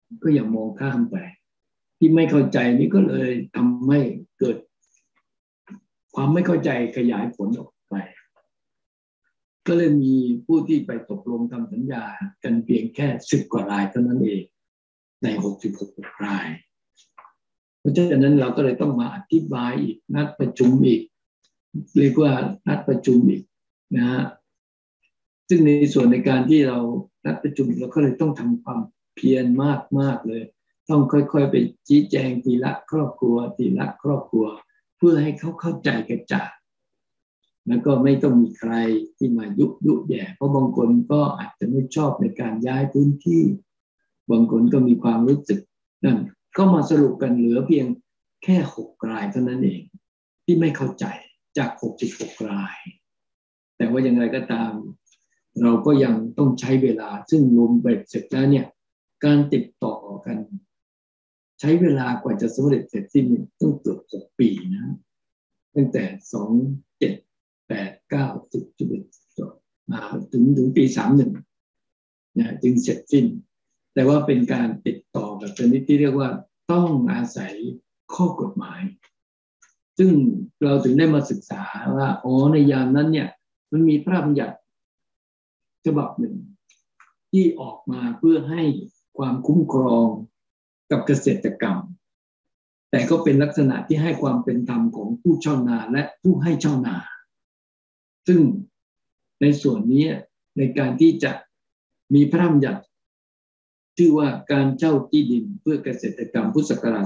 ก็อย่ามองข้ามไปที่ไม่เข้าใจนี้ก็เลยทำให้เกิดความไม่เข้าใจขยายผลออกไปก็เลยมีผู้ที่ไปตกลงทำสัญญากันเพียงแค่10 กว่ารายเท่านั้นเองใน66 รายเพราะฉะนั้นเราก็เลยต้องมาอธิบายอีกนัดประชุมอีกเรียกว่านัดประชุมอีกนะฮะซึ่งในส่วนในการที่เรานัดประชุมเราก็เลยต้องทำความเพียรมากเลยต้องค่อยๆไปชี้แจงทีละครอบครัวทีละครอบครัวเพื่อให้เขาเข้าใจกระจ่างแล้วก็ไม่ต้องมีใครที่มายุแย่เพราะบางคนก็อาจจะไม่ชอบในการย้ายพื้นที่บางคนก็มีความรู้สึกนั่นก็มาสรุปกันเหลือเพียงแค่6 รายเท่านั้นเองที่ไม่เข้าใจจาก66 รายแต่ว่าอย่างไรก็ตามเราก็ยังต้องใช้เวลาซึ่งรวมเบ็ดเสร็จแล้วเนี่ยการติดต่อกันใช้เวลากว่าจะสำเร็จเสร็จสิ้นต้องเกือบ6 ปีนะตั้งแต่2 7 8 9 10 11มาถึงปี31นะจึงเสร็จสิ้นแต่ว่าเป็นการติดต่อแบบชนิดที่เรียกว่าต้องอาศัยข้อกฎหมายซึ่งเราถึงได้มาศึกษาว่าในยามนั้นเนี่ยมันมีพระราชบัญญัติฉบับหนึ่งที่ออกมาเพื่อให้ความคุ้มครองกับเกษตรกรรมแต่ก็เป็นลักษณะที่ให้ความเป็นธรรมของผู้เช่านาและผู้ให้เช่านาซึ่งในส่วนนี้ในการที่จะมีพระราชบัญญัติชื่อว่าการเช่าที่ดินเพื่อเกษตรกรรมพุทธศักราช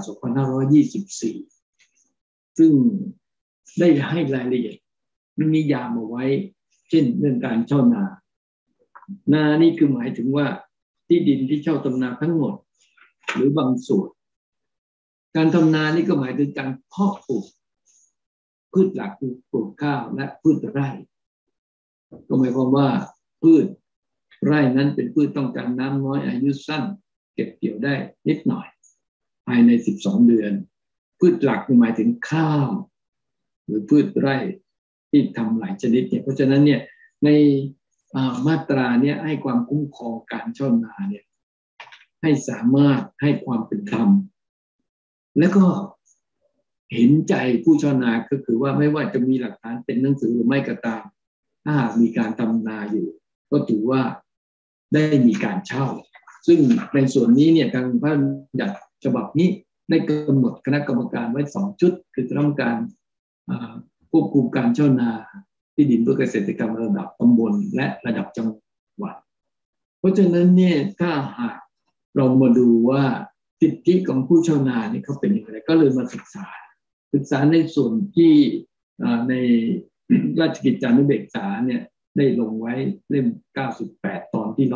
2524ซึ่งได้ให้รายละเอียดนิยามเอาไว้เช่นเรื่องการเช่านานี่คือหมายถึงว่าที่ดินที่เช่าทำนาทั้งหมดหรือบางส่วนการทำนานี่ก็หมายถึงการเพาะปลูกพืชหลักคือปลูกข้าวและพืชไร่ก็หมายความว่าพืชไร่นั้นเป็นพืชต้องการน้ำน้อยอายุสั้นเก็บเกี่ยวได้นิดหน่อยภายใน12 เดือนพืชหลักหมายถึงข้าวหรือพืชไร่ที่ทำหลายชนิดเนี่ยเพราะฉะนั้นเนี่ยในมาตราเนี่ยให้ความคุ้มครองการเช่านาเนี่ยให้สามารถให้ความเป็นธรรมและก็เห็นใจผู้เช่านาก็คือว่าไม่ว่าจะมีหลักฐานเป็นหนังสือหรือไม่ก็ตามถ้าหากมีการทำนาอยู่ก็ถือว่าได้มีการเช่าซึ่งในส่วนนี้เนี่ยทางพระราชบัญญัติฉบับนี้ได้กำหนดคณะกรรมการไว้2 ชุดคือคณะกรรมการควบคุมการเช่านาที่ดินเพื่อเกษตรกรรมระดับตำบลและระดับจังหวัดเพราะฉะนั้นเนี่ยถ้าหากเรามาดูว่าสิทธิของผู้เช่านานี่เขาเป็นอย่างไรก็เลยมาศึกษาในส่วนที่ในราชกิจจานุเบกษาเนี่ยได้ลงไว้เล่ม98ตอนที่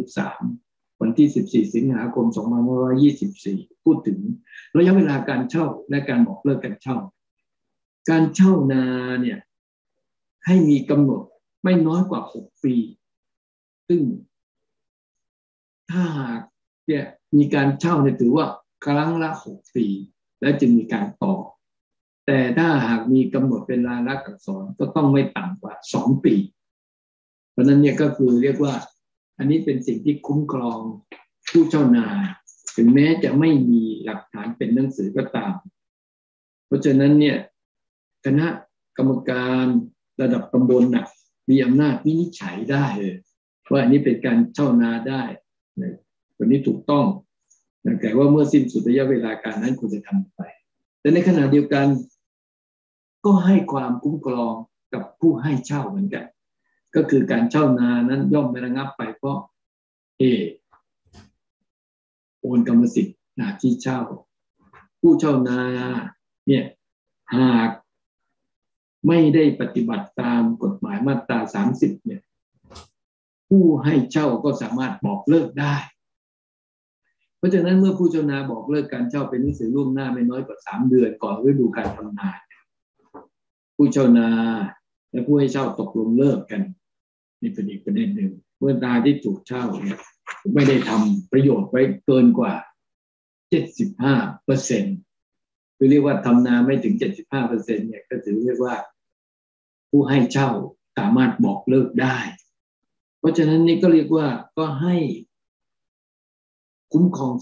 133วันที่14 สิงหาคม 2524พูดถึงระยะเวลาการเช่าและการบอกเลิกการเช่าการเช่านาเนี่ยให้มีกำหนดไม่น้อยกว่า6 ปีซึ่งถ้าหากเนี่ยมีการเช่าเนี่ยถือว่าครั้งละ6 ปีและจึงมีการต่อแต่ถ้าหากมีกำหนดเป็นลายลักษณ์อักษรก็ต้องไม่ต่ำกว่า2 ปีเพราะนั้นเนี่ยก็คือเรียกว่าอันนี้เป็นสิ่งที่คุ้มครองผู้เช่านาถึงแม้จะไม่มีหลักฐานเป็นหนังสือก็ตามเพราะฉะนั้นเนี่ยคณะกรรมการระดับตำบลมีอำนาจวินิจฉัยได้เลยว่าอันนี้เป็นการเช่านาได้วันนี้ถูกต้องแต่ว่าเมื่อสิ้นสุดระยะเวลาการนั้นควรจะทำไปแต่ในขณะเดียวกันก็ให้ความคุ้มครองกับผู้ให้เช่าเหมือนกันก็คือการเช่านานั้นย่อมไม่ระงับไปเพราะโอนกรรมสิทธิ์ที่เช่าผู้เช่านาเนี่ยหากไม่ได้ปฏิบัติตามกฎหมายมาตรา30เนี่ยผู้ให้เช่าก็สามารถบอกเลิกได้เพราะฉะนั้นเมื่อผู้เช่านาบอกเลิกการเช่าเป็นหนังสือล่วงหน้าไม่น้อยกว่า3 เดือนก่อนฤดูการทำนาผู้เช่านาและผู้ให้เช่าตกลงเลิกกันนี่เป็นอีกประเด็นหนึ่งเมื่อนาที่ถูกเช่าเนี่ยไม่ได้ทำประโยชน์ไว้เกินกว่า 75% คือเรียกว่าทำนาไม่ถึง 75% เนี่ยก็ถือเรียกว่าผู้ให้เช่าสามารถบอกเลิกได้เพราะฉะนั้นนี่ก็เรียกว่าก็ให้คุ้มครองสิทธิ์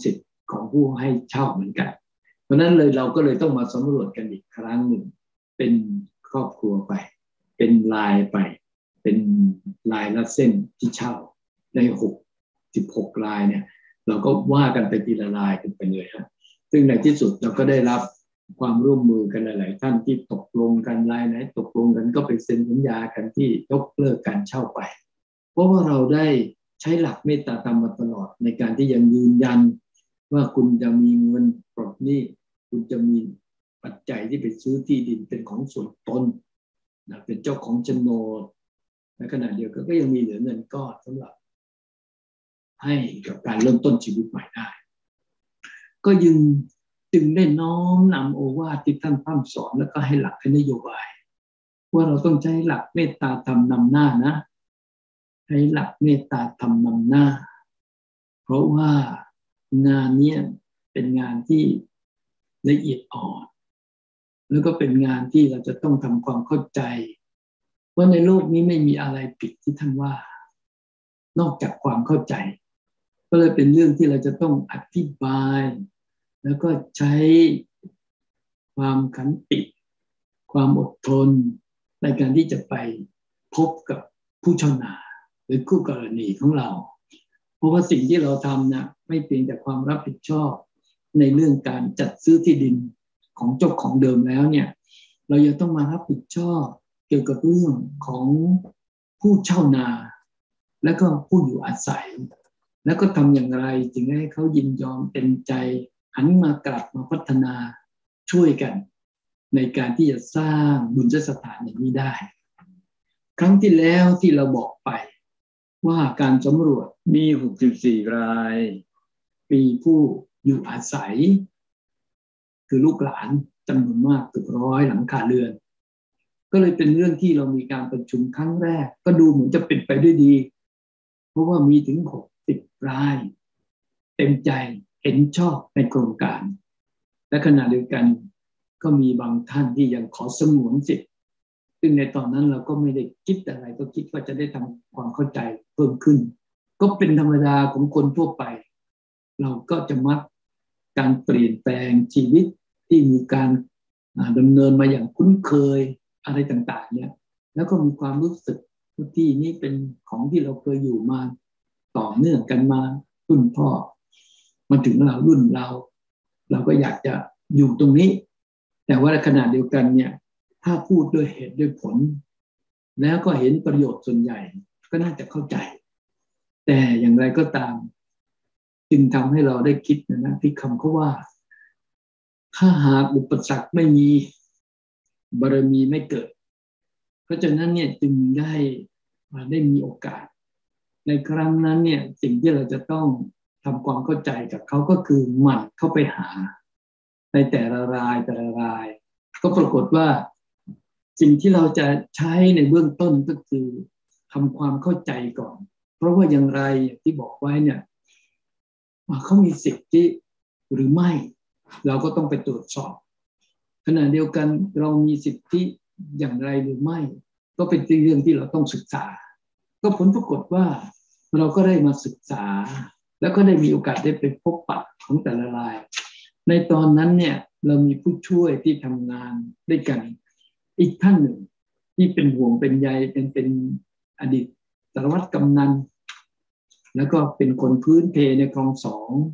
ของผู้ให้เช่าเหมือนกันเพราะนั้นเลยเราก็เลยต้องมาสำรวจกันอีกครั้งหนึ่งเป็นครอบครัวไปเป็นรายไปเป็นรายละเส้นที่เช่าได้16รายเนี่ยเราก็ว่ากันไปทีละรายกันไปเลยฮะซึ่งในที่สุดเราก็ได้รับความร่วมมือกันหลายๆท่านที่ตกลงกันรายไหนตกลงกันก็ไปเซ็นสัญญากันที่ยกเลิกการเช่าไปเพราะว่าเราได้ใช้หลักเมตตาธรรมมาตลอดในการที่ยังยืนยันว่าคุณจะมีเงินปลดหนี้คุณจะมีปัจจัยที่ไปซื้อที่ดินเป็นของส่วนตนนะเป็นเจ้าของโฉนดในขณะเดียวกันก็ยังมีเหลือเงินก้อนสำหรับให้กับการเริ่มต้นชีวิตใหม่ได้ก็จึงได้น้อมนำโอวาทที่ท่านพร่ำสอนแล้วก็ให้หลักให้นโยบายว่าเราต้องใช้หลักเมตตาธรรมนำหน้านะใช้หลักเมตตาธรรมนำหน้าเพราะว่างานนี้เป็นงานที่ละเอียดอ่อนแล้วก็เป็นงานที่เราจะต้องทำความเข้าใจว่าในโลกนี้ไม่มีอะไรผิดที่ท่านว่านอกจากความเข้าใจก็เลยเป็นเรื่องที่เราจะต้องอธิบายแล้วก็ใช้ความขันติความอดทนในการที่จะไปพบกับผู้เช่านาหรือคู่กรณีของเราเพราะว่าสิ่งที่เราทำนะไม่เพียงแต่ความรับผิดชอบในเรื่องการจัดซื้อที่ดินของเจ้าของเดิมแล้วเนี่ยเรายังต้องมารับผิดชอบเกี่ยวกับเรื่องของผู้เช่านาและก็ผู้อยู่อาศัยแล้วก็ทำอย่างไรจึงให้เขายินยอมเต็มใจหันมากลับมาพัฒนาช่วยกันในการที่จะสร้างบุญสถานอย่างนี้ได้ครั้งที่แล้วที่เราบอกไปว่าการสำรวจมี64รายมีผู้อยู่อาศัยคือลูกหลานจำนวนมากเกือบ100หลังคาเรือนก็เลยเป็นเรื่องที่เรามีการประชุมครั้งแรกก็ดูเหมือนจะเป็นไปด้วยดีเพราะว่ามีถึง60รายเต็มใจเห็นชอบในโครงการและขณะเดียวกันก็มีบางท่านที่ยังขอสงวนสิทธิ์ซึ่งในตอนนั้นเราก็ไม่ได้คิดอะไรก็คิดว่าจะได้ทำความเข้าใจเพิ่มขึ้นก็เป็นธรรมดาของคนทั่วไปเราก็จะมักการเปลี่ยนแปลงชีวิตที่มีการดำเนินมาอย่างคุ้นเคยอะไรต่างๆเนี่ยแล้วก็มีความรู้สึกที่นี่เป็นของที่เราเคยอยู่มาต่อเนื่องกันมารุ่นพ่อมาถึงเรารุ่นเราก็อยากจะอยู่ตรงนี้แต่ว่าขณะเดียวกันเนี่ยถ้าพูดด้วยเหตุด้วยผลแล้วก็เห็นประโยชน์ส่วนใหญ่ก็น่าจะเข้าใจแต่อย่างไรก็ตามจึงทำให้เราได้คิดนะที่คำเขาว่าถ้าหากอุปสรรคไม่มีบารมีไม่เกิดเพราะฉะนั้นเนี่ยจึงได้มีโอกาสในครั้งนั้นเนี่ยสิ่งที่เราจะต้องทำความเข้าใจกับเขาก็คือหมั่นเข้าไปหาในแต่ละรายก็ปรากฏว่าสิ่งที่เราจะใช้ในเบื้องต้นก็คือทำความเข้าใจก่อนเพราะว่าอย่างไรที่บอกไว้เนี่ยเขามีสิทธิหรือไม่เราก็ต้องไปตรวจสอบขณะเดียวกันเรามีสิทธิอย่างไรหรือไม่ก็เป็นเรื่องที่เราต้องศึกษาก็ผลปรากฏว่าเราก็ได้มาศึกษาแล้วก็ได้มีโอกาสได้ไปพบปะของแต่ละรายในตอนนั้นเนี่ยเรามีผู้ช่วยที่ทำงานด้วยกันอีกท่านหนึ่งที่เป็นห่วงเป็นใยเป็นอดีตสารวัตรกำนันแล้วก็เป็นคนพื้นเพในคลอง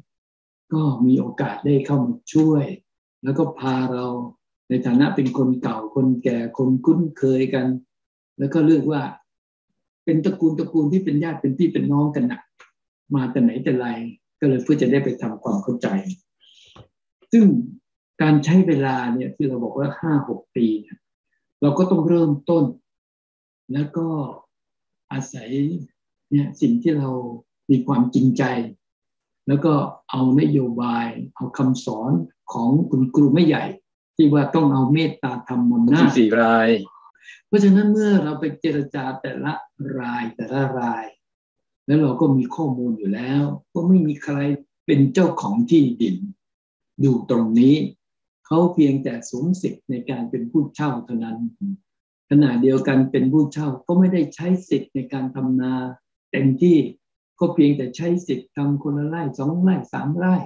2ก็มีโอกาสได้เข้ามาช่วยแล้วก็พาเราในฐานะเป็นคนเก่าคนแก่คนคุ้นเคยกันแล้วก็เรียกว่าเป็นตระกูลที่เป็นญาติเป็นพี่เป็นน้องกันนะมาแต่ไหนแต่ไรก็เลยเพื่อจะได้ไปทำความเข้าใจซึ่งการใช้เวลาเนี่ยที่เราบอกว่า5-6 ปีเราก็ต้องเริ่มต้นแล้วก็อาศัยเนี่ยสิ่งที่เรามีความจริงใจแล้วก็เอานโยบายเอาคำสอนของคุณครูไม่ใหญ่ที่ว่าต้องเอาเมตตาธรรมนำหน้า4 รายเพราะฉะนั้นเมื่อเราไปเจรจาแต่ละรายแล้วเราก็มีข้อมูลอยู่แล้วว่าไม่มีใครเป็นเจ้าของที่ดินอยู่ตรงนี้เขาเพียงแต่สวมสิทธิ์ในการเป็นผู้เช่าเท่านั้นขณะเดียวกันเป็นผู้เช่าก็ไม่ได้ใช้สิทธิ์ในการทำนาเต็มที่ก็เพียงแต่ใช้สิทธิ์ทำคนละไร่2 ไร่ 3 ไร่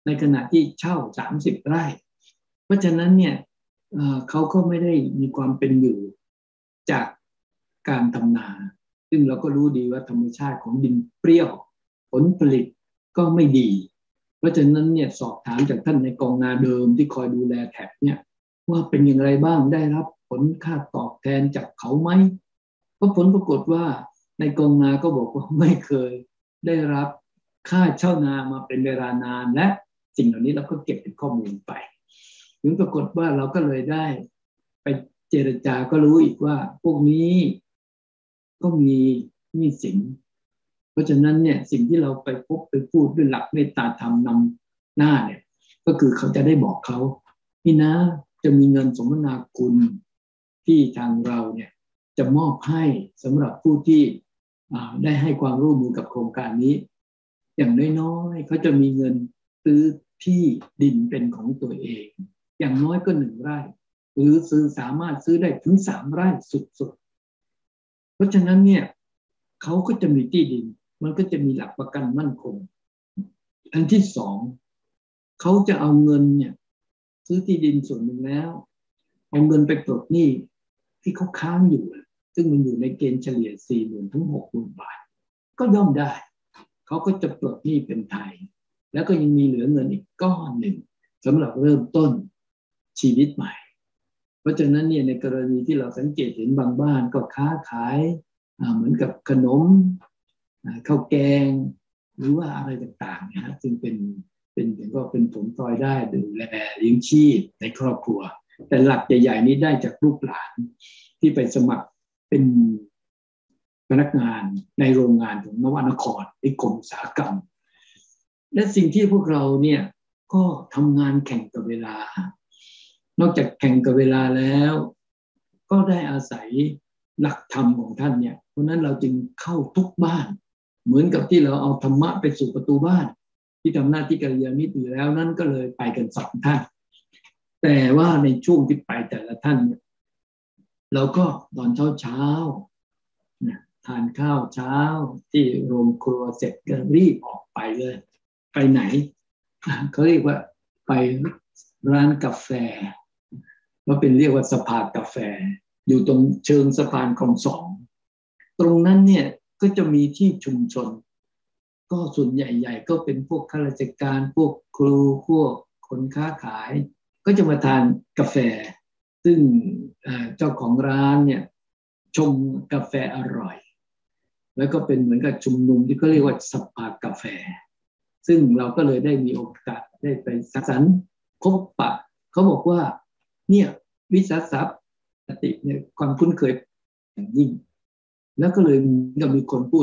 ในขณะที่เช่า30 ไร่เพราะฉะนั้นเนี่ยเขาก็ไม่ได้มีความเป็นอยู่จากการทำนาซึ่งเราก็รู้ดีว่าธรรมชาติของดินเปรี้ยวผลผลิตก็ไม่ดีเพราะฉะนั้นเนี่ยสอบถามจากท่านในกองนาเดิมที่คอยดูแลแถบเนี่ยว่าเป็นอย่างไรบ้างได้รับผลค่าตอบแทนจากเขาไหมก็ผลปรากฏว่าในกองนาก็บอกว่าไม่เคยได้รับค่าเช่านามาเป็นเวลานานและสิ่งเหล่านี้เราก็เก็บเป็นข้อมูลไปถึงปรากฏว่าเราก็เลยได้ไปเจรจาก็รู้อีกว่าพวกนี้ก็มีหนี้สินเพราะฉะนั้นเนี่ยสิ่งที่เราไปพบไปพูดด้วยหลักเมตตาธรรมนำหน้าเนี่ยก็คือเขาจะได้บอกเขาพี่นะจะมีเงินสมนาคุณที่ทางเราเนี่ยจะมอบให้สำหรับผู้ที่ได้ให้ความร่วมมือกับโครงการนี้อย่างน้อยๆเขาจะมีเงินซื้อที่ดินเป็นของตัวเองอย่างน้อยก็1 ไร่หรือสามารถซื้อได้ถึง3 ไร่สุดๆเพราะฉะนั้นเนี่ยเขาก็จะมีที่ดินมันก็จะมีหลักประกันมั่นคงอันที่สองเขาจะเอาเงินเนี่ยซื้อที่ดินส่วนหนึ่งแล้วเอาเงินไปปลดหนี้ที่เขาค้างอยู่ซึ่งมันอยู่ในเกณฑ์เฉลี่ย 40,000 ถึง 60,000 บาทก็ย่อมได้เขาก็จะปลดหนี้เป็นไทยแล้วก็ยังมีเหลือเงินอีกก้อนหนึ่งสำหรับเริ่มต้นชีวิตใหม่เพราะฉะนั้นเนี่ยในกรณีที่เราสังเกตเห็นบางบ้านก็ค้าขายเหมือนกับขนมข้าวแกงหรือว่าอะไรต่างๆนะฮะซึ่งเป็นก็เป็นผลพลอยได้ดูแลเลี้ยงชีพในครอบครัวแต่หลักใหญ่ๆนี้ได้จากลูกหลานที่ไปสมัครเป็นพนักงานในโรงงานของนวนครนิคมอุตสาหกรรมและสิ่งที่พวกเราเนี่ยก็ทำงานแข่งกับเวลานอกจากแข่งกับเวลาแล้วก็ได้อาศัยหลักธรรมของท่านเนี่ยเพราะนั้นเราจึงเข้าทุกบ้านเหมือนกับที่เราเอาธรรมะไปสู่ประตูบ้านที่ทำหน้าที่กัลยาณมิตรอยู่แล้วนั่นก็เลยไปกัน2 ท่านแต่ว่าในช่วงที่ไปแต่ละท่านเราก็ตอนเช้าทานข้าวเช้าที่โรงครัวเสร็จก็รีบออกไปเลยไปไหนเขาเรียกว่าไปร้านกาแฟว่าเป็นเรียกว่าสภากาแฟอยู่ตรงเชิงสะพานคลอง2ตรงนั้นเนี่ยก็จะมีที่ชุมชนก็ส่วนใหญ่ๆก็เป็นพวกข้าราชการพวกครูพวกคนค้าขายก็จะมาทานกาแฟซึ่งเจ้าของร้านเนี่ยชงกาแฟอร่อยแล้วก็เป็นเหมือนกับชุมนุมที่เขาเรียกว่าสภากาแฟซึ่งเราก็เลยได้มีโอกาสได้ไปสังสรรค์พบปะเขาบอกว่าเนี่ยวิสาสะปฏิเนี่ยความคุ้นเคยอย่างยิ่งแล้วก็เลยมีคนพูด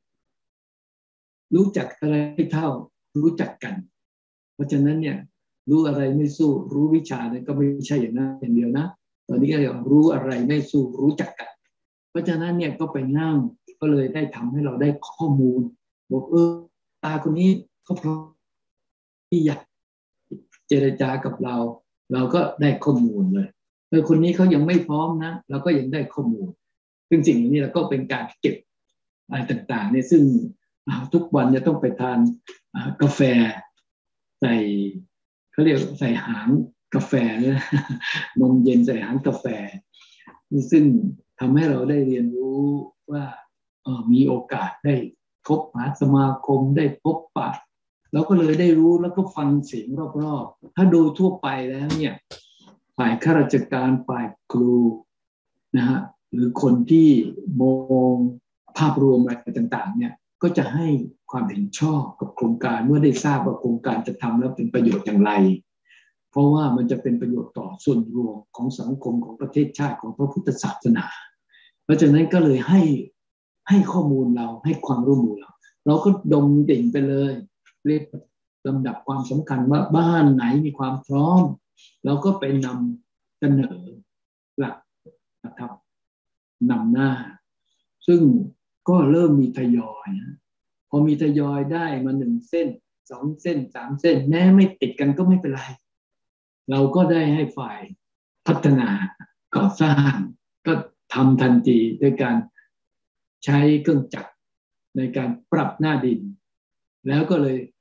รู้จักอะไรไม่เท่ารู้จักกันเพราะฉะนั้นเนี่ยรู้อะไรไม่สู้รู้วิชาเนี่ยก็ไม่ใช่อย่างนั้นอย่างเดียวนะตอนนี้ก็เรียกรู้อะไรไม่สู้รู้จักกันเพราะฉะนั้นเนี่ยก็ไปนั่งก็เลยได้ทำให้เราได้ข้อมูลบอกตาคนนี้เขาพร้อมที่อยากเจรจากับเราก็ได้ข้อมูลเลยคนนี้เขายังไม่พร้อมนะเราก็ยังได้ข้อมูลซึ่งสิ่งนี้เราก็เป็นการเก็บอะไรต่างๆเนี่ยซึ่งทุกวันจะต้องไปทานกาแฟใส่เขาเรียกใส่หางกาแฟเนี่ยนมเย็นใส่หางกาแฟซึ่งทำให้เราได้เรียนรู้ว่ามีโอกาสได้พบหาสมาคมได้พบปะเราก็เลยได้รู้แล้วก็ฟังเสียงรอบๆถ้าโดยทั่วไปแล้วเนี่ยฝ่ายข้าราชการฝ่ายครูนะฮะหรือคนที่มองภาพรวมอะไรต่างๆเนี่ยก็จะให้ความเห็นชอบกับโครงการเมื่อได้ทราบว่าโครงการจะทำแล้วเป็นประโยชน์อย่างไรเพราะว่ามันจะเป็นประโยชน์ต่อส่วนรวมของสังคมของประเทศชาติของพระพุทธศาสนาเพราะฉะนั้นก็เลยให้ข้อมูลเราให้ความร่วมมือเราก็ดมดิ่งไปเลยเรียกลำดับความสำคัญว่าบ้านไหนมีความพร้อมเราก็ไปนำเสนอหลักนะครับนำหน้าซึ่งก็เริ่มมีทยอยพอมีทยอยได้มา1 เส้น2 เส้น3 เส้นแม้ไม่ติดกันก็ไม่เป็นไรเราก็ได้ให้ฝ่ายพัฒนาก่อสร้างก็ทำทันทีด้วยการใช้เครื่องจักรในการปรับหน้าดินแล้วก็เลย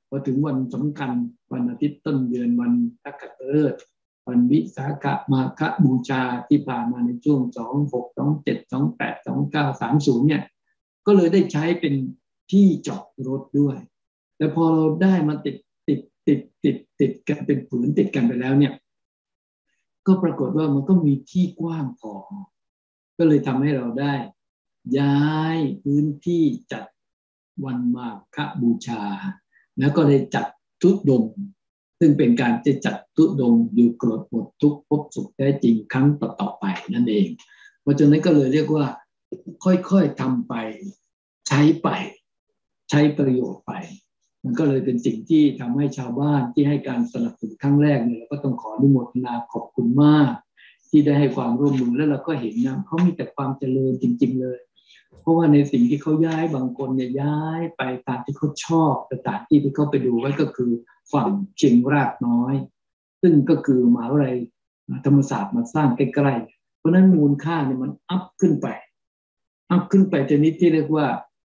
พอถึงวันสำคัญวันอาทิตย์ต้นเดือนวันนักขัตฤกษ์วันวิสาขมาฆบูชาที่ผ่านมาในช่วง26 27 28 29 30เนี่ยก็เลยได้ใช้เป็นที่จอดรถด้วยแต่พอเราได้มาติดกันเป็นผืนติดกันไปแล้วเนี่ยก็ปรากฏว่ามันก็มีที่กว้างพอก็เลยทำให้เราได้ย้ายพื้นที่จัดวันมาฆบูชาแล้วก็เลยจัดทุดงค์ซึ่งเป็นการจะจัดทุดงค์อยู่กรดหมดทุกข์พบสุขแท้จริงครั้งต่อไปนั่นเองเพราะฉะนั้นก็เลยเรียกว่าค่อยๆทำไปใช้ไปใช้ประโยชน์ไปมันก็เลยเป็นสิ่งที่ทำให้ชาวบ้านที่ให้การสนับสนุนครั้งแรกเนี่ยเราก็ต้องขออนุโมทนาขอบคุณมากที่ได้ให้ความร่วมมือแล้วเราก็เห็นนะเขามีแต่ความเจริญจริงๆเลยเพราะว่าในสิ่งที่เขาย้ายบางคนเนี่ยย้ายไปตามที่เขาชอบสถานที่ที่เขาไปดูไว้ก็คือฝั่งเชียงรากน้อยซึ่งก็คือมหาวิทยาลัยธรรมศาสตร์มาสร้างใกล้ๆเพราะนั้นมูลค่าเนี่ยมันอัพขึ้นไปชนิดที่เรียกว่า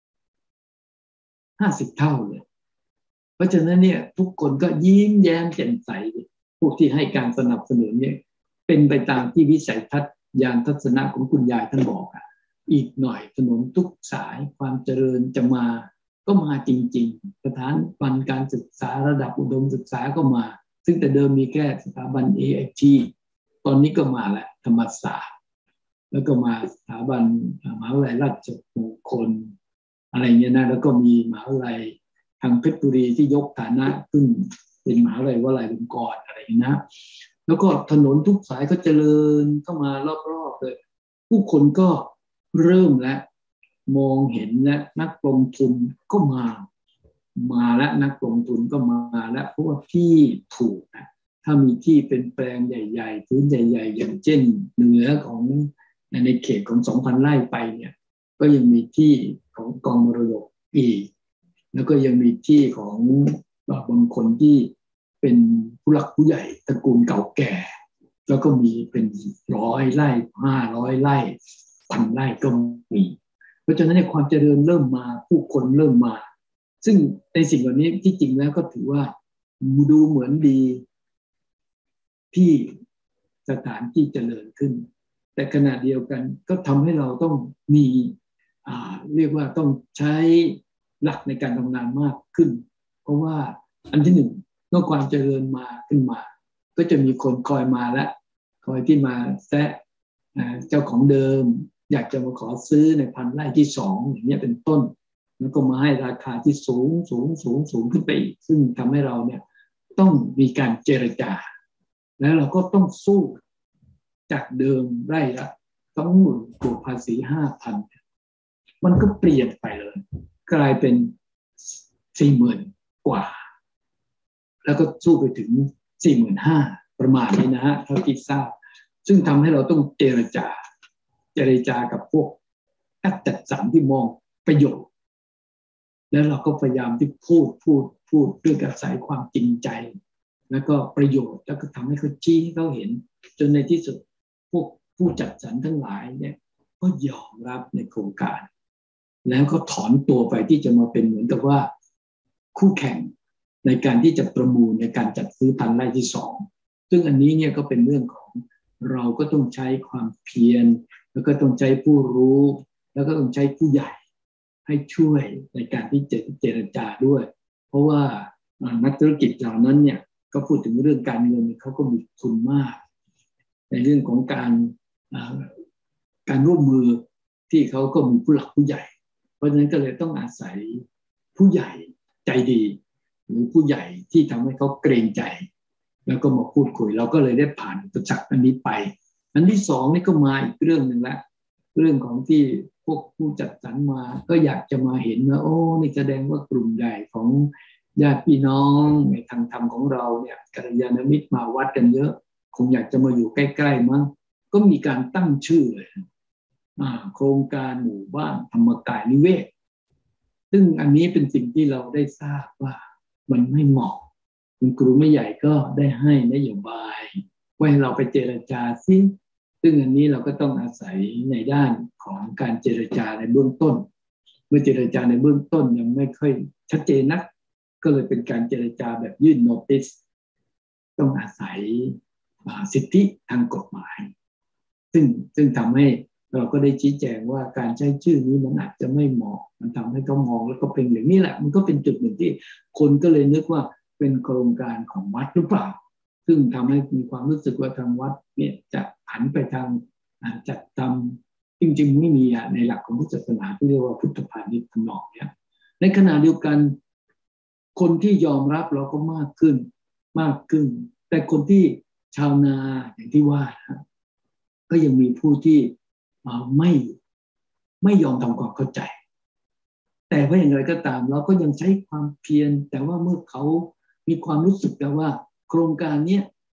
50 เท่าเลยเพราะฉะนั้นเนี่ยทุกคนก็ยิ้มแย้มแจ่มใสพวกที่ให้การสนับสนุนเนี่ยเป็นไปตามที่วิสัยทัศน์ญาณทัศนะของคุณยายท่านบอกอีกหน่อยถนนทุกสายความเจริญจะมาก็มาจริงๆสถานบันการศึกษาระดับอุดมศึกษาก็มาซึ่งแต่เดิมมีแค่สถาบัน AIT ตอนนี้ก็มาแล้วธรรมศาสตร์แล้วก็มาสถาบันมหาวิทยาลัยราชมงคลอะไรเงี้ยนะแล้วก็มีมหาวิทยาลัยทางเพชรบุรีที่ยกฐานะขึ้นเป็นมหาวิทยาลัยลงกรณ์อะไรอย่างนี้นะแล้วก็ถนนทุกสายก็เจริญเข้ามารอบๆเลยผู้คนก็เริ่มและมองเห็นและนักลงทุนก็มาแล้วนักลงทุนก็มาแล้วเพราะว่าที่ถูกนะถ้ามีที่เป็นแปลงใหญ่ๆพื้นใหญ่ๆอย่างเช่นเหนือของในเขตของ 2,000 ไร่ไปเนี่ยก็ยังมีที่ของกองมรดกอีกแล้วก็ยังมีที่ของบางคนที่เป็นผู้หลักผู้ใหญ่ตระกูลเก่าแก่แล้วก็มีเป็น100 ไร่500 ไร่1,000 ไร่ก็มีเพราะฉะนั้นในความเจริญเริ่มมาผู้คนเริ่มมาซึ่งในสิ่งเหล่านี้ที่จริงแล้วก็ถือว่าดูเหมือนดีที่สถานที่เจริญขึ้นแต่ขณะเดียวกันก็ทำให้เราต้องมีเรียกว่าต้องใช้หลักในการทำงานมากขึ้นเพราะว่าอันที่หนึ่งเมื่อความเจริญมาขึ้นมาก็จะมีคนคอยมาและคอยที่มาแซะเจ้าของเดิมอยากจะมาขอซื้อใน1,000 ไร่ที่2อย่างนี้เป็นต้นแล้วก็มาให้ราคาที่สูงขึ้นไปอีกซึ่งทำให้เราเนี่ยต้องมีการเจรจาแล้วเราก็ต้องสู้จากเดิมไร่ละ20,000บวกภาษี 5,000 มันก็เปลี่ยนไปเลยกลายเป็น 40,000 กว่าแล้วก็สู้ไปถึง 45,000 ประมาณนี้นะฮะเท่าที่ทราบซึ่งทำให้เราต้องเจรจากับพวกนักจัดสรรที่มองประโยชน์แล้วเราก็พยายามที่พูดด้วยอาศัยความจริงใจแล้วก็ประโยชน์แล้วก็ทำให้เขาชี้ให้เขาเห็นจนในที่สุดพวกผู้จัดสรรทั้งหลายเนี่ยก็ยอมรับในโครงการแล้วก็ถอนตัวไปที่จะมาเป็นเหมือนกับว่าคู่แข่งในการที่จะประมูลในการจัดซื้อ1,000 ไร่ที่2ซึ่งอันนี้เนี่ยก็เป็นเรื่องของเราก็ต้องใช้ความเพียรแล้วก็ต้องใช้ผู้รู้แล้วก็ต้องใช้ผู้ใหญ่ให้ช่วยในการที่จะเจรจาด้วยเพราะว่านักธุรกิจเหล่านั้นเนี่ยก็พูดถึงเรื่องการเงินเขาก็มีทุนมากในเรื่องของการร่วมมือที่เขาก็มีผู้หลักผู้ใหญ่เพราะฉะนั้นก็เลยต้องอาศัยผู้ใหญ่ใจดีหรือผู้ใหญ่ที่ทำให้เขาเกรงใจแล้วก็มาพูดคุยเราก็เลยได้ผ่านอุปสรรคอันนี้ไปอันที่2นี่ก็มาอีกเรื่องนึงละเรื่องของที่พวกผู้จัดสรรมาก็อยากจะมาเห็นว่าโอ้นี่แสดงว่ากลุ่มใหญ่ของญาติพี่น้องในทางธรรมของเราเนี่ยกัลยาณมิตรมาวัดกันเยอะคงอยากจะมาอยู่ใกล้ๆมั้งก็มีการตั้งชื่อเลยโครงการหมู่บ้านธรรมกายนิเวศซึ่งอันนี้เป็นสิ่งที่เราได้ทราบว่ามันไม่เหมาะคุณครูไม่ใหญ่ก็ได้ให้นโยบายว่าให้เราไปเจรจาซิซึ่งอันนี้เราก็ต้องอาศัยในด้านของการเจรจาในเบื้องต้นเมื่อเจรจาในเบื้องต้นยังไม่ค่อยชัดเจนนักก็เลยเป็นการเจรจาแบบยื่นโนติสต้องอาศัยสิทธิทางกฎหมายซึ่งทำให้เราก็ได้ชี้แจงว่าการใช้ชื่อนี้มันอาจจะไม่เหมาะมันทำให้เขามองแล้วก็เป็นอย่างนี้แหละมันก็เป็นจุดหนึ่งที่คนก็เลยนึกว่าเป็นโครงการของวัดหรือเปล่าซึ่งทำให้มีความรู้สึกว่าทางวัดเนี่ยจะหันไปทางจัดทำจริงๆไม่มีในหลักของพุทธศาสนาที่เรียกว่าพุทธพาณิชย์ทำนองนี้ในขณะเดียวกันคนที่ยอมรับเราก็มากขึ้นแต่คนที่ชาวนาอย่างที่ว่าก็ยังมีผู้ที่ไม่ยอมทำความเข้าใจแต่ว่าอย่างไรก็ตามเราก็ยังใช้ความเพียรแต่ว่าเมื่อเขามีความรู้สึกแล้วว่าโครงการนี้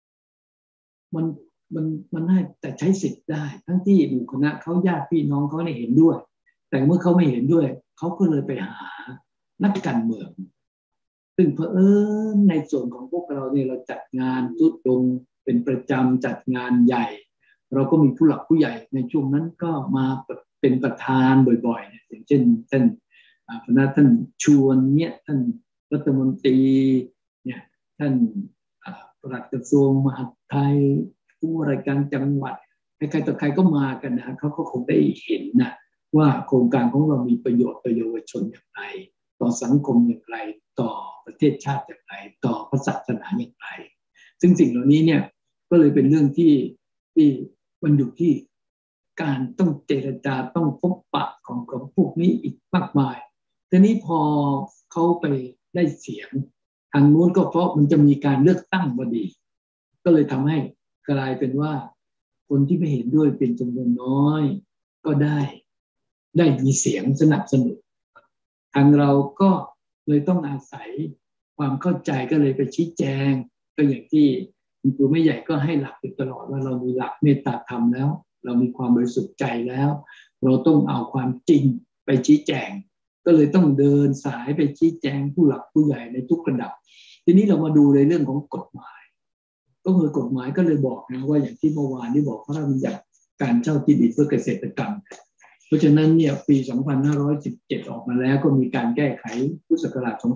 มันน่าจะใช้สิทธิ์ได้ทั้งที่หมู่คณะเขาญาติพี่น้องเขาเห็นด้วยแต่เมื่อเขาไม่เห็นด้วยเขาก็เลยไปหานักการเมืองซึ่งเผอิญในส่วนของพวกเราเนี่ยเราจัดงานทุดงเป็นประจำจัดงานใหญ่เราก็มีผู้หลักผู้ใหญ่ในช่วงนั้นก็มาเป็นประธานบ่อยๆอย่างเช่นท่านชวนเนี่ยท่านรัฐมนตรีเนี่ยท่านปลัดกระทรวงมหาดไทยผู้ว่าราชการจังหวัดใครๆต่อใครก็มากันนะเขาก็คงได้เห็นนะว่าโครงการของเรามีประโยชน์ต่อเยาวชนอย่างไรต่อสังคมอย่างไรต่อประเทศชาติอย่างไรต่อพระศาสนาอย่างไรซึ่งสิ่งเหล่านี้เนี่ยก็เลยเป็นเรื่องที่มันอยู่ที่การต้องเจรจาต้องพบปะของพวกนี้อีกมากมายทีนี้พอเขาไปได้เสียงทางนู้นก็เพราะมันจะมีการเลือกตั้งพอดีก็เลยทำให้กลายเป็นว่าคนที่ไม่เห็นด้วยเป็นจำนวนน้อยก็ได้มีเสียงสนับสนุนทางเราก็เลยต้องอาศัยความเข้าใจก็เลยไปชี้แจงก็อย่างที่คุณครูไม่ใหญ่ก็ให้หลักตลอดว่าเรามีหลักเมตตาธรรมแล้วเรามีความบริสุทธิ์ใจแล้วเราต้องเอาความจริงไปชี้แจงก็เลยต้องเดินสายไปชี้แจงผู้หลักผู้ใหญ่ในทุกระดับทีนี้เรามาดูในเรื่องของกฎหมายก็คือกฎหมายก็เลยบอกนะว่าอย่างที่เมื่อวานที่บอกพระราชบัญญัติการเช่าที่ดินเพื่อเกษตรกรรมเพราะฉะนั้นเนี่ยปี 2517 ออกมาแล้วก็มีการแก้ไขพุทธศักราช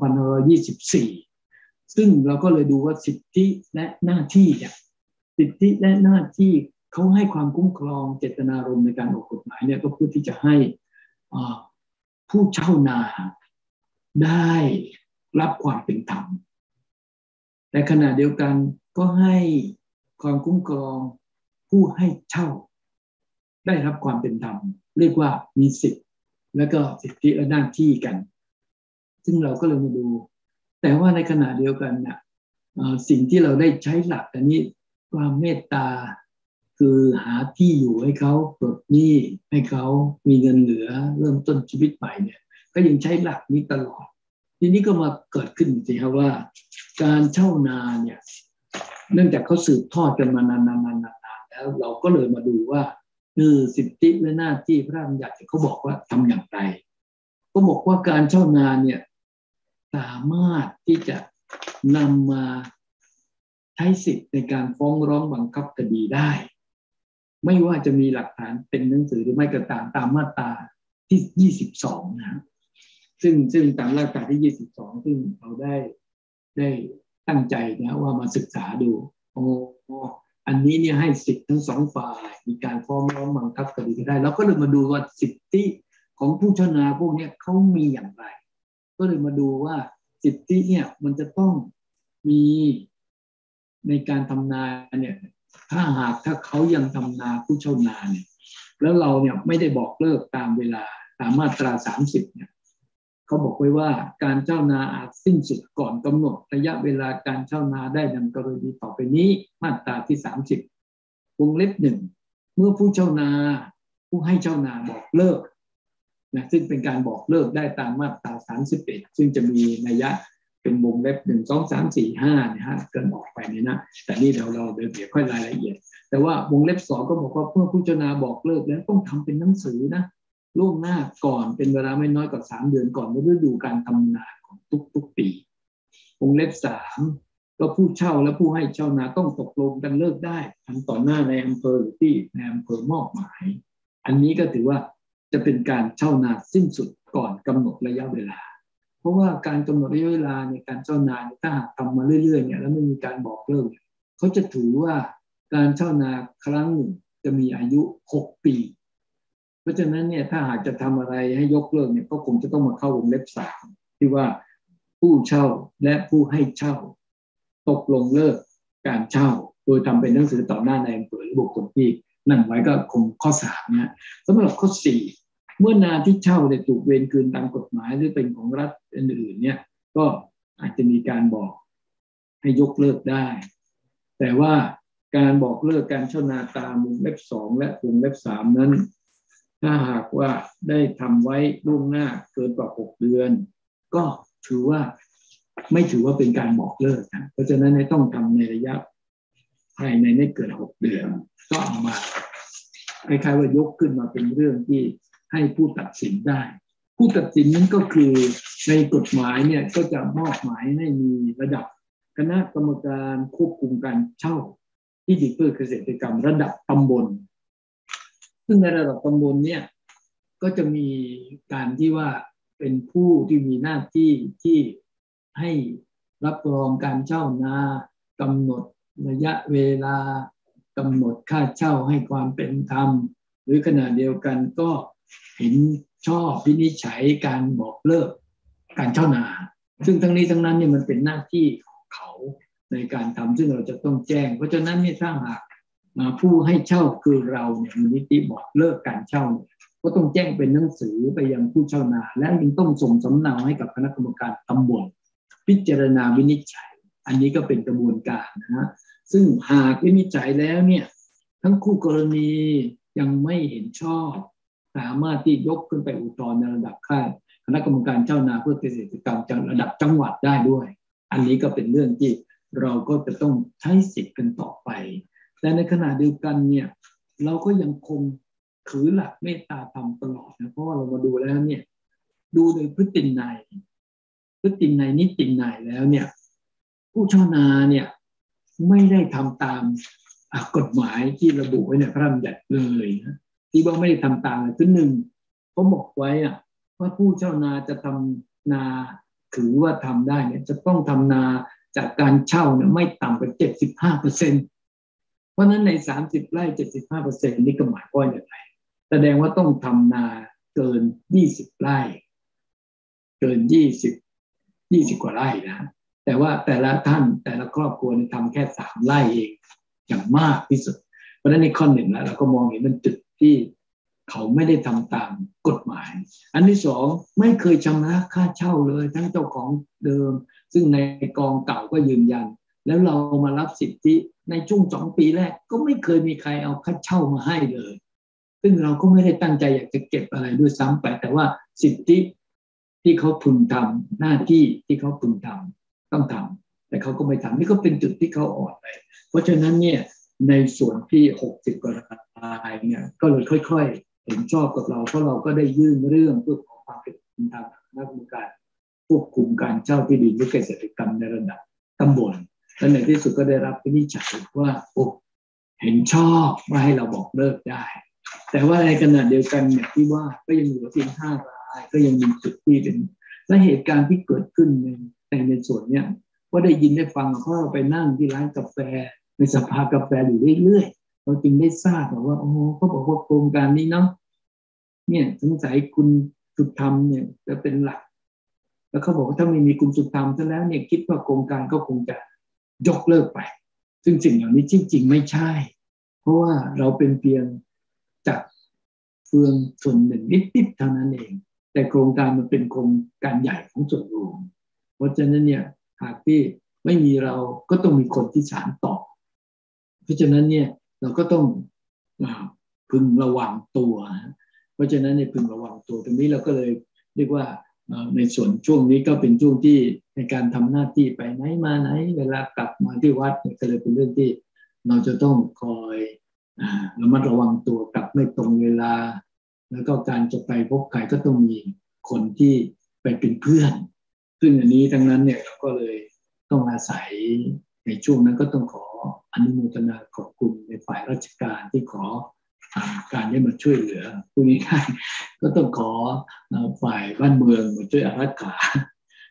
2524 ซึ่งเราก็เลยดูว่าสิทธิและหน้าที่เนี่ยสิทธิและหน้าที่เขาให้ความคุ้มครองเจตนารมณ์ในการออกกฎหมายเนี่ยก็เพื่อที่จะให้ผู้เช่านาได้รับความเป็นธรรมแต่ขณะเดียวกันก็ให้ความคุ้มครองผู้ให้เช่าได้รับความเป็นธรรมเรียกว่ามีสิทธิ์และก็สิทธิและหน้าที่กันซึ่งเราก็เลยมาดูแต่ว่าในขณะเดียวกันเนี่ยสิ่งที่เราได้ใช้หลักอันนี้ความเมตตาคือหาที่อยู่ให้เขาปลดหนี้ให้เขามีเงินเหลือเริ่มต้นชีวิตใหม่เนี่ยก็ยังใช้หลักนี้ตลอดทีนี้ก็มาเกิดขึ้นสิครับว่าการเช่านาเนี่ยเนื่องจากเขาสืบทอดกันมานานๆแล้วเราก็เลยมาดูว่าสิทธิและหน้าที่พระราชบัญญัติเขาบอกว่าทำอย่างไรก็บอกว่าการเช่านาเนี่ยสามารถที่จะนำมาใช้สิทธิ์ในการฟ้องร้องบังคับคดีได้ไม่ว่าจะมีหลักฐานเป็นหนังสือหรือไม่ก็ตามมาตราที่22นะซึ่งตามมาตราที่22ซึ่งเราได้ตั้งใจนะว่ามาศึกษาดูอันนี้เนี่ยให้สิทธิ์ทั้งสองฝ่ายมีการฟ้องร้องบังคับคดีได้แล้วก็เลยมาดูว่าสิทธิของผู้เช่านาพวกนี้เขามีอย่างไรก็เลยมาดูว่าสิทธิเนี่ยมันจะต้องมีในการทำนาเนี่ยถ้าเขายังทำนาผู้เช่านาเนี่ยแล้วเราเนี่ยไม่ได้บอกเลิกตามเวลาตามมาตรา30เนี่ยเขาบอกไว้ว่าการเช่านาอาจสิ้นสุดก่อนกำหนดระยะเวลาการเช่านาได้ดังกรณีต่อไปนี้มาตราที่30วงเล็บ1เมื่อผู้เช่านาผู้ให้เช่านาบอกเลิกนะซึ่งเป็นการบอกเลิกได้ตามมาตรา31ซึ่งจะมีนัยยะเป็นวงเล็บ1 2 3 4 5นะฮะเกินออกไปเนี่ยนะแต่นี่เราเดี๋ยวค่อยรายละเอียดแต่ว่าวงเล็บ2ก็บอกว่าเมื่อผู้เช่านาบอกเลิกแล้วต้องทำเป็นหนังสือนะล่วงหน้าก่อนเป็นเวลาไม่น้อยกว่า3 เดือนก่อนฤดูการทำนาของทุกปีวงเล็บ3ก็ผู้เช่าและผู้ให้เช่านาต้องตกลงกันเลิกได้ทำต่อหน้าในอำเภอหรือที่ในอำเภอมอบหมายอันนี้ก็ถือว่าจะเป็นการเช่านาสิ้นสุดก่อนกำหนดระยะเวลาเพราะว่าการกำหนดระยะเวลาในการเช่านาถ้าหากทำมาเรื่อยๆเนี่ยแล้วไม่มีการบอกเลิกเขาจะถือว่าการเช่านาครั้งหนึ่งจะมีอายุ6 ปีเพราะฉะนั้นเนี่ยถ้าหากจะทำอะไรให้ยกเลิกเนี่ยก็คงจะต้องมาเข้าวงเล็บ3ที่ว่าผู้เช่าและผู้ให้เช่าตกลงเลิกการเช่าโดยทำเป็นหนังสือต่อหน้านายอำเภอหรือบุคคลที่นั่นไว้ก็คงข้อ3นะสำหรับข้อ4เมื่อนาที่เช่าได้ถูกเวรคืนตามกฎหมายหรือเป็นของรัฐอื่นๆเนี่ยก็อาจจะมีการบอกให้ยกเลิกได้แต่ว่าการบอกเลิกการเช่านาตามวงเล็บ2และวงเล็บ3นั้นถ้าหากว่าได้ทำไว้ล่วงหน้าเกินกว่า6 เดือนก็ถือว่าไม่ถือว่าเป็นการบอกเลิกนะเพราะฉะนั้นต้องทำในระยะภายในไม่เกิน6 เดือนก็เอามาคล้ายๆว่ายกขึ้นมาเป็นเรื่องที่ให้ผู้ตัดสินได้ผู้ตัดสินนั้นก็คือในกฎหมายเนี่ยก็จะมอบหมายให้มีระดับคณะกรรมการควบคุมการเช่าที่ดินเพื่อเกษตรกรรมระดับตำบลซึ่งในระดับตำบลเนี่ยก็จะมีการที่ว่าเป็นผู้ที่มีหน้าที่ที่ให้รับรองการเช่านากำหนดระยะเวลากำหนดค่าเช่าให้ความเป็นธรรมหรือขณะเดียวกันก็เห็นชอบวินิจฉัยการบอกเลิกการเช่านาซึ่งทั้งนี้ทั้งนั้นเนี่ยมันเป็นหน้าที่ของเขาในการทำซึ่งเราจะต้องแจ้งเพราะฉะนั้นเนี่ยถ้าหากผู้ให้เช่าคือเราเนี่ยมูลนิธิบอกเลิกการเช่าก็ต้องแจ้งเป็นหนังสือไปยังผู้เช่านาและยังต้องส่งสำเนาให้กับคณะกรรมการตำบลพิจารณาวินิจฉัยอันนี้ก็เป็นกระบวนการนะฮะซึ่งหากวินิจฉัยแล้วเนี่ยทั้งคู่กรณียังไม่เห็นชอบสามารถที่ยกขึ้นไปอุทธรณ์ในระดับขั้นคณะกรรมการเช่านาเพื่อเกษตรกรรมระดับจังหวัดได้ด้วยอันนี้ก็เป็นเรื่องที่เราก็จะต้องใช้สิทธิ์กันต่อไปแต่ในขณะเดียวกันเนี่ยเราก็ยังคงถือหลักเมตตาธรรมตลอดนะเพราะว่าเรามาดูแล้วเนี่ยดูโดยพฤตินัยนิตินัยแล้วเนี่ยผู้เช่านาเนี่ยไม่ได้ทำตามกฎหมายที่ระบุไว้ในพระราชบัญญัติเลยนะที่ว่าไม่ได้ทำตามคือหนึ่งเขาบอกไว้ว่าผู้เช่านาจะทำนาถือว่าทำได้เนี่ยจะต้องทำนาจากการเช่าเนี่ยไม่ต่ำกว่า 75% เพราะนั้นใน30 ไร่ 75% นี่ก็หมายความอย่างไรแสดงว่าต้องทำนาเกิน20 ไร่เกิน20 กว่าไร่นะแต่ว่าแต่ละท่านแต่ละครอบครัวทำแค่3 ไร่เองอย่างมากที่สุดเพราะฉะนั้นในข้อหนึ่งแล้วเราก็มองเห็นมันจุดที่เขาไม่ได้ทำตามกฎหมายอันที่2ไม่เคยชำระค่าเช่าเลยทั้งเจ้าของเดิมซึ่งในกองเก่าก็ยืนยันแล้วเรามารับสิทธิในช่วง2 ปีแรกก็ไม่เคยมีใครเอาค่าเช่ามาให้เลยซึ่งเราก็ไม่ได้ตั้งใจอยากจะเก็บอะไรด้วยซ้ำไปแต่ว่าสิทธิที่เขาพึงทำหน้าที่ที่เขาพึงทำต้องทำแต่เขาก็ไม่ทำนี่ก็เป็นจุดที่เขาอ่อนไปเพราะฉะนั้นเนี่ยในส่วนที่60 กว่ารายเนี่ยก็เลยค่อยๆเห็นชอบกับเราเพราะเราก็ได้ยื่นเรื่องเพื่อขอความเป็นธรรมทางคณะกรรมการควบคุมการเช่าที่ดินและเกษตรกรรมในระดับตำบลและในที่สุดก็ได้รับวินิจฉัยว่าเห็นชอบว่าให้เราบอกเลิกได้แต่ว่าในขณะเดียวกันเนี่ยที่ว่าก็ยังเหลือเพียง5 รายก็ยังมีจุดที่เป็นและเหตุการณ์ที่เกิดขึ้นในส่วนเนี้ยก็ได้ยินได้ฟังเพราะเราไปนั่งที่ร้านกาแฟในสภากาแฟอยู่เรื่อยๆเราจึงได้ทราบว่าเขาบอกว่าโครงการนี้เนาะเนี่ยสงสัยคุณสุธรรมเนี่ยจะเป็นหลักแล้วเขาบอกว่าถ้าไม่มีคุณสุธรรมซะแล้วเนี่ยคิดว่าโครงการก็คงจะยกเลิกไปซึ่งสิ่งเหล่านี้จริงๆไม่ใช่เพราะว่าเราเป็นเพียงจากเฟืองส่วนหนึ่งนิดๆเท่านั้นเองแต่โครงการมันเป็นโครงการใหญ่ของส่วนรวมเพราะฉะนั้นเนี่ยหากที่ไม่มีเราก็ต้องมีคนที่สานต่อเพราะฉะนั้นเนี่ยเราก็ต้องพึงระวังตัวเพราะฉะนั้นเนี่ยพึงระวังตัวตรงนี้เราก็เลยเรียกว่าในส่วนช่วงนี้ก็เป็นช่วงที่ในการทำหน้าที่ไปไหนมาไหนเวลากลับมาที่วัดเนี่ยก็เลยเป็นเรื่องที่เราจะต้องคอยระมัดระวังตัวกลับไม่ตรงเวลาแล้วก็การจะไปพบใครก็ต้องมีคนที่ไปเป็นเพื่อนซึ่งอันนี้ทั้งนั้นเนี่ยเราก็เลยต้องอาศัยในช่วงนั้นก็ต้องขออนุโมทนาขอบคุณในฝ่ายราชการที่ขอการได้มาช่วยเหลือผู้นี้ได้ก็ต้องขอฝ่ายบ้านเมืองมาช่วยอารักขา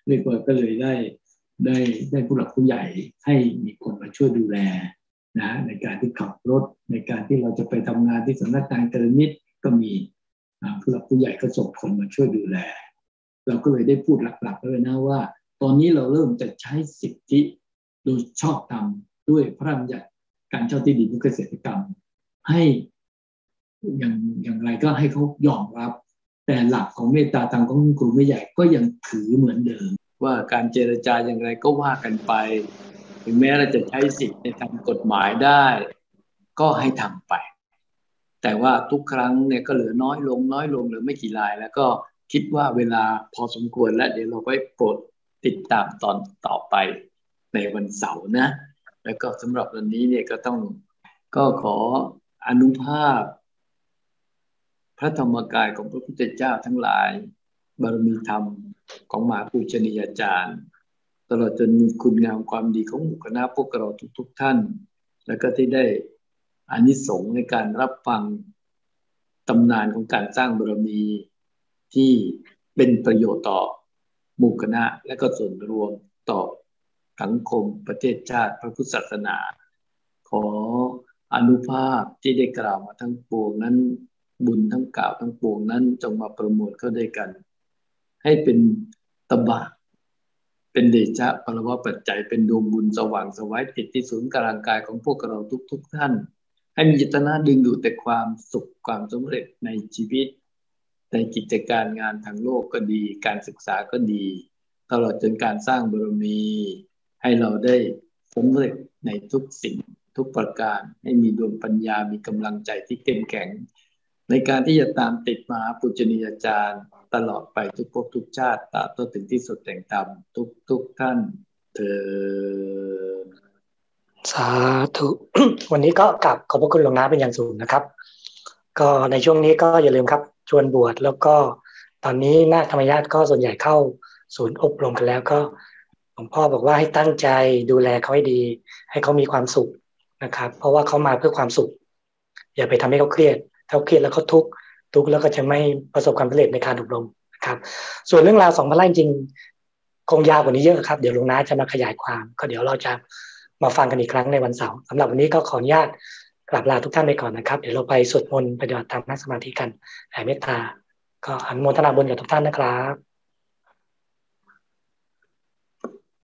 เรียกว่าก็เลยได้ผู้หลักผู้ใหญ่ให้มีคนมาช่วยดูแลนะในการที่ขับรถในการที่เราจะไปทำงานที่สำนักงานกัลยาณมิตรก็มีผู้หลักผู้ใหญ่ก็ส่งคนมาช่วยดูแลเราก็เลยได้พูดหลักๆเลยนะว่าตอนนี้เราเริ่มจะใช้สิทธิโดยชอบธรรมด้วยพระราชบัญญัติการเช่าที่ดินเพื่อเกษตรกรรมให้อย่างไรก็ให้เขายอมรับแต่หลักของเมตตาธรรมของคุณครูไม่ใหญ่ก็ยังถือเหมือนเดิมว่าการเจรจาอย่างไรก็ว่ากันไปถึงแม้เราจะใช้สิทธิในทางกฎหมายได้ก็ให้ทำไปแต่ว่าทุกครั้งเนี่ยก็เหลือน้อยลงเหลือไม่กี่รายแล้วก็คิดว่าเวลาพอสมควรแล้วเดี๋ยวเราไว้โปรดติดตามตอนต่อไปในวันเสาร์นะแล้วก็สำหรับวันนี้เนี่ยก็ขออนุภาพพระธรรมกายของพระพุทธเจ้าทั้งหลายบารมีธรรมของมหาปูชนียาจารย์ตลอดจนมีคุณงามความดีของหมู่คณะพวกเราทุกท่านแล้วก็ที่ได้อานิสงส์ในการรับฟังตำนานของการสร้างบารมีที่เป็นประโยชน์ต่อหมู่คณะและก็ส่วนรวมต่อสังคมประเทศชาติพระพุทธศาสนาขออนุภาพที่ได้กล่าวมาทั้งปวงนั้นบุญทั้งกล่าวทั้งปวงนั้นจงมาประมวลเข้าด้วยกันให้เป็นตบะเป็นเดชะปรวปัจจัยเป็นดวงบุญสว่างไสวติดที่ศูนย์กลางกายของพวกเราทุกท่านให้มีเจตนาดึงดูดแต่ความสุขความสำเร็จในชีวิตในกิจการงานทางโลกก็ดีการศึกษาก็ดีตลอดจนการสร้างบารมีให้เราได้สำเร็จในทุกสิ่งทุกประการให้มีดวงปัญญามีกำลังใจที่เข้มแข็งในการที่จะตามติดมหาปูชนียาจารย์ตลอดไปทุกภพทุกชาติตราบถึงที่สุดแห่งธรรมทุกท่านเถิดสาธุ วันนี้ก็กราบขอบพระคุณหลวงน้าเป็นอย่างสูงนะครับก็ในช่วงนี้ก็อย่าลืมครับชวนบวชแล้วก็ตอนนี้นาคธรรมญาติก็ส่วนใหญ่เข้าศูนย์อบรมกันแล้วก็หลวงพ่อบอกว่าให้ตั้งใจดูแลเขาให้ดีให้เขามีความสุขนะครับเพราะว่าเขามาเพื่อความสุขอย่าไปทำให้เขาเครียดถ้าเครียดแล้วเขาทุกข์แล้วก็จะไม่ประสบความสำเร็จในการอบรมนะครับส่วนเรื่องราว2,000 ไร่จริงคงยาวกว่านี้เยอะครับเดี๋ยวหลวงน้าจะมาขยายความก็เดี๋ยวเราจะมาฟังกันอีกครั้งในวันเสาร์สำหรับวันนี้ก็ขออนุญาตกราบลาทุกท่านไปก่อนนะครับเดี๋ยวเราไปสวดมนต์ปฏิบัติธรรมนั่งสมาธิกันแผ่เมตตาก็อนุโมทนาบุญกับทุกท่านนะครับ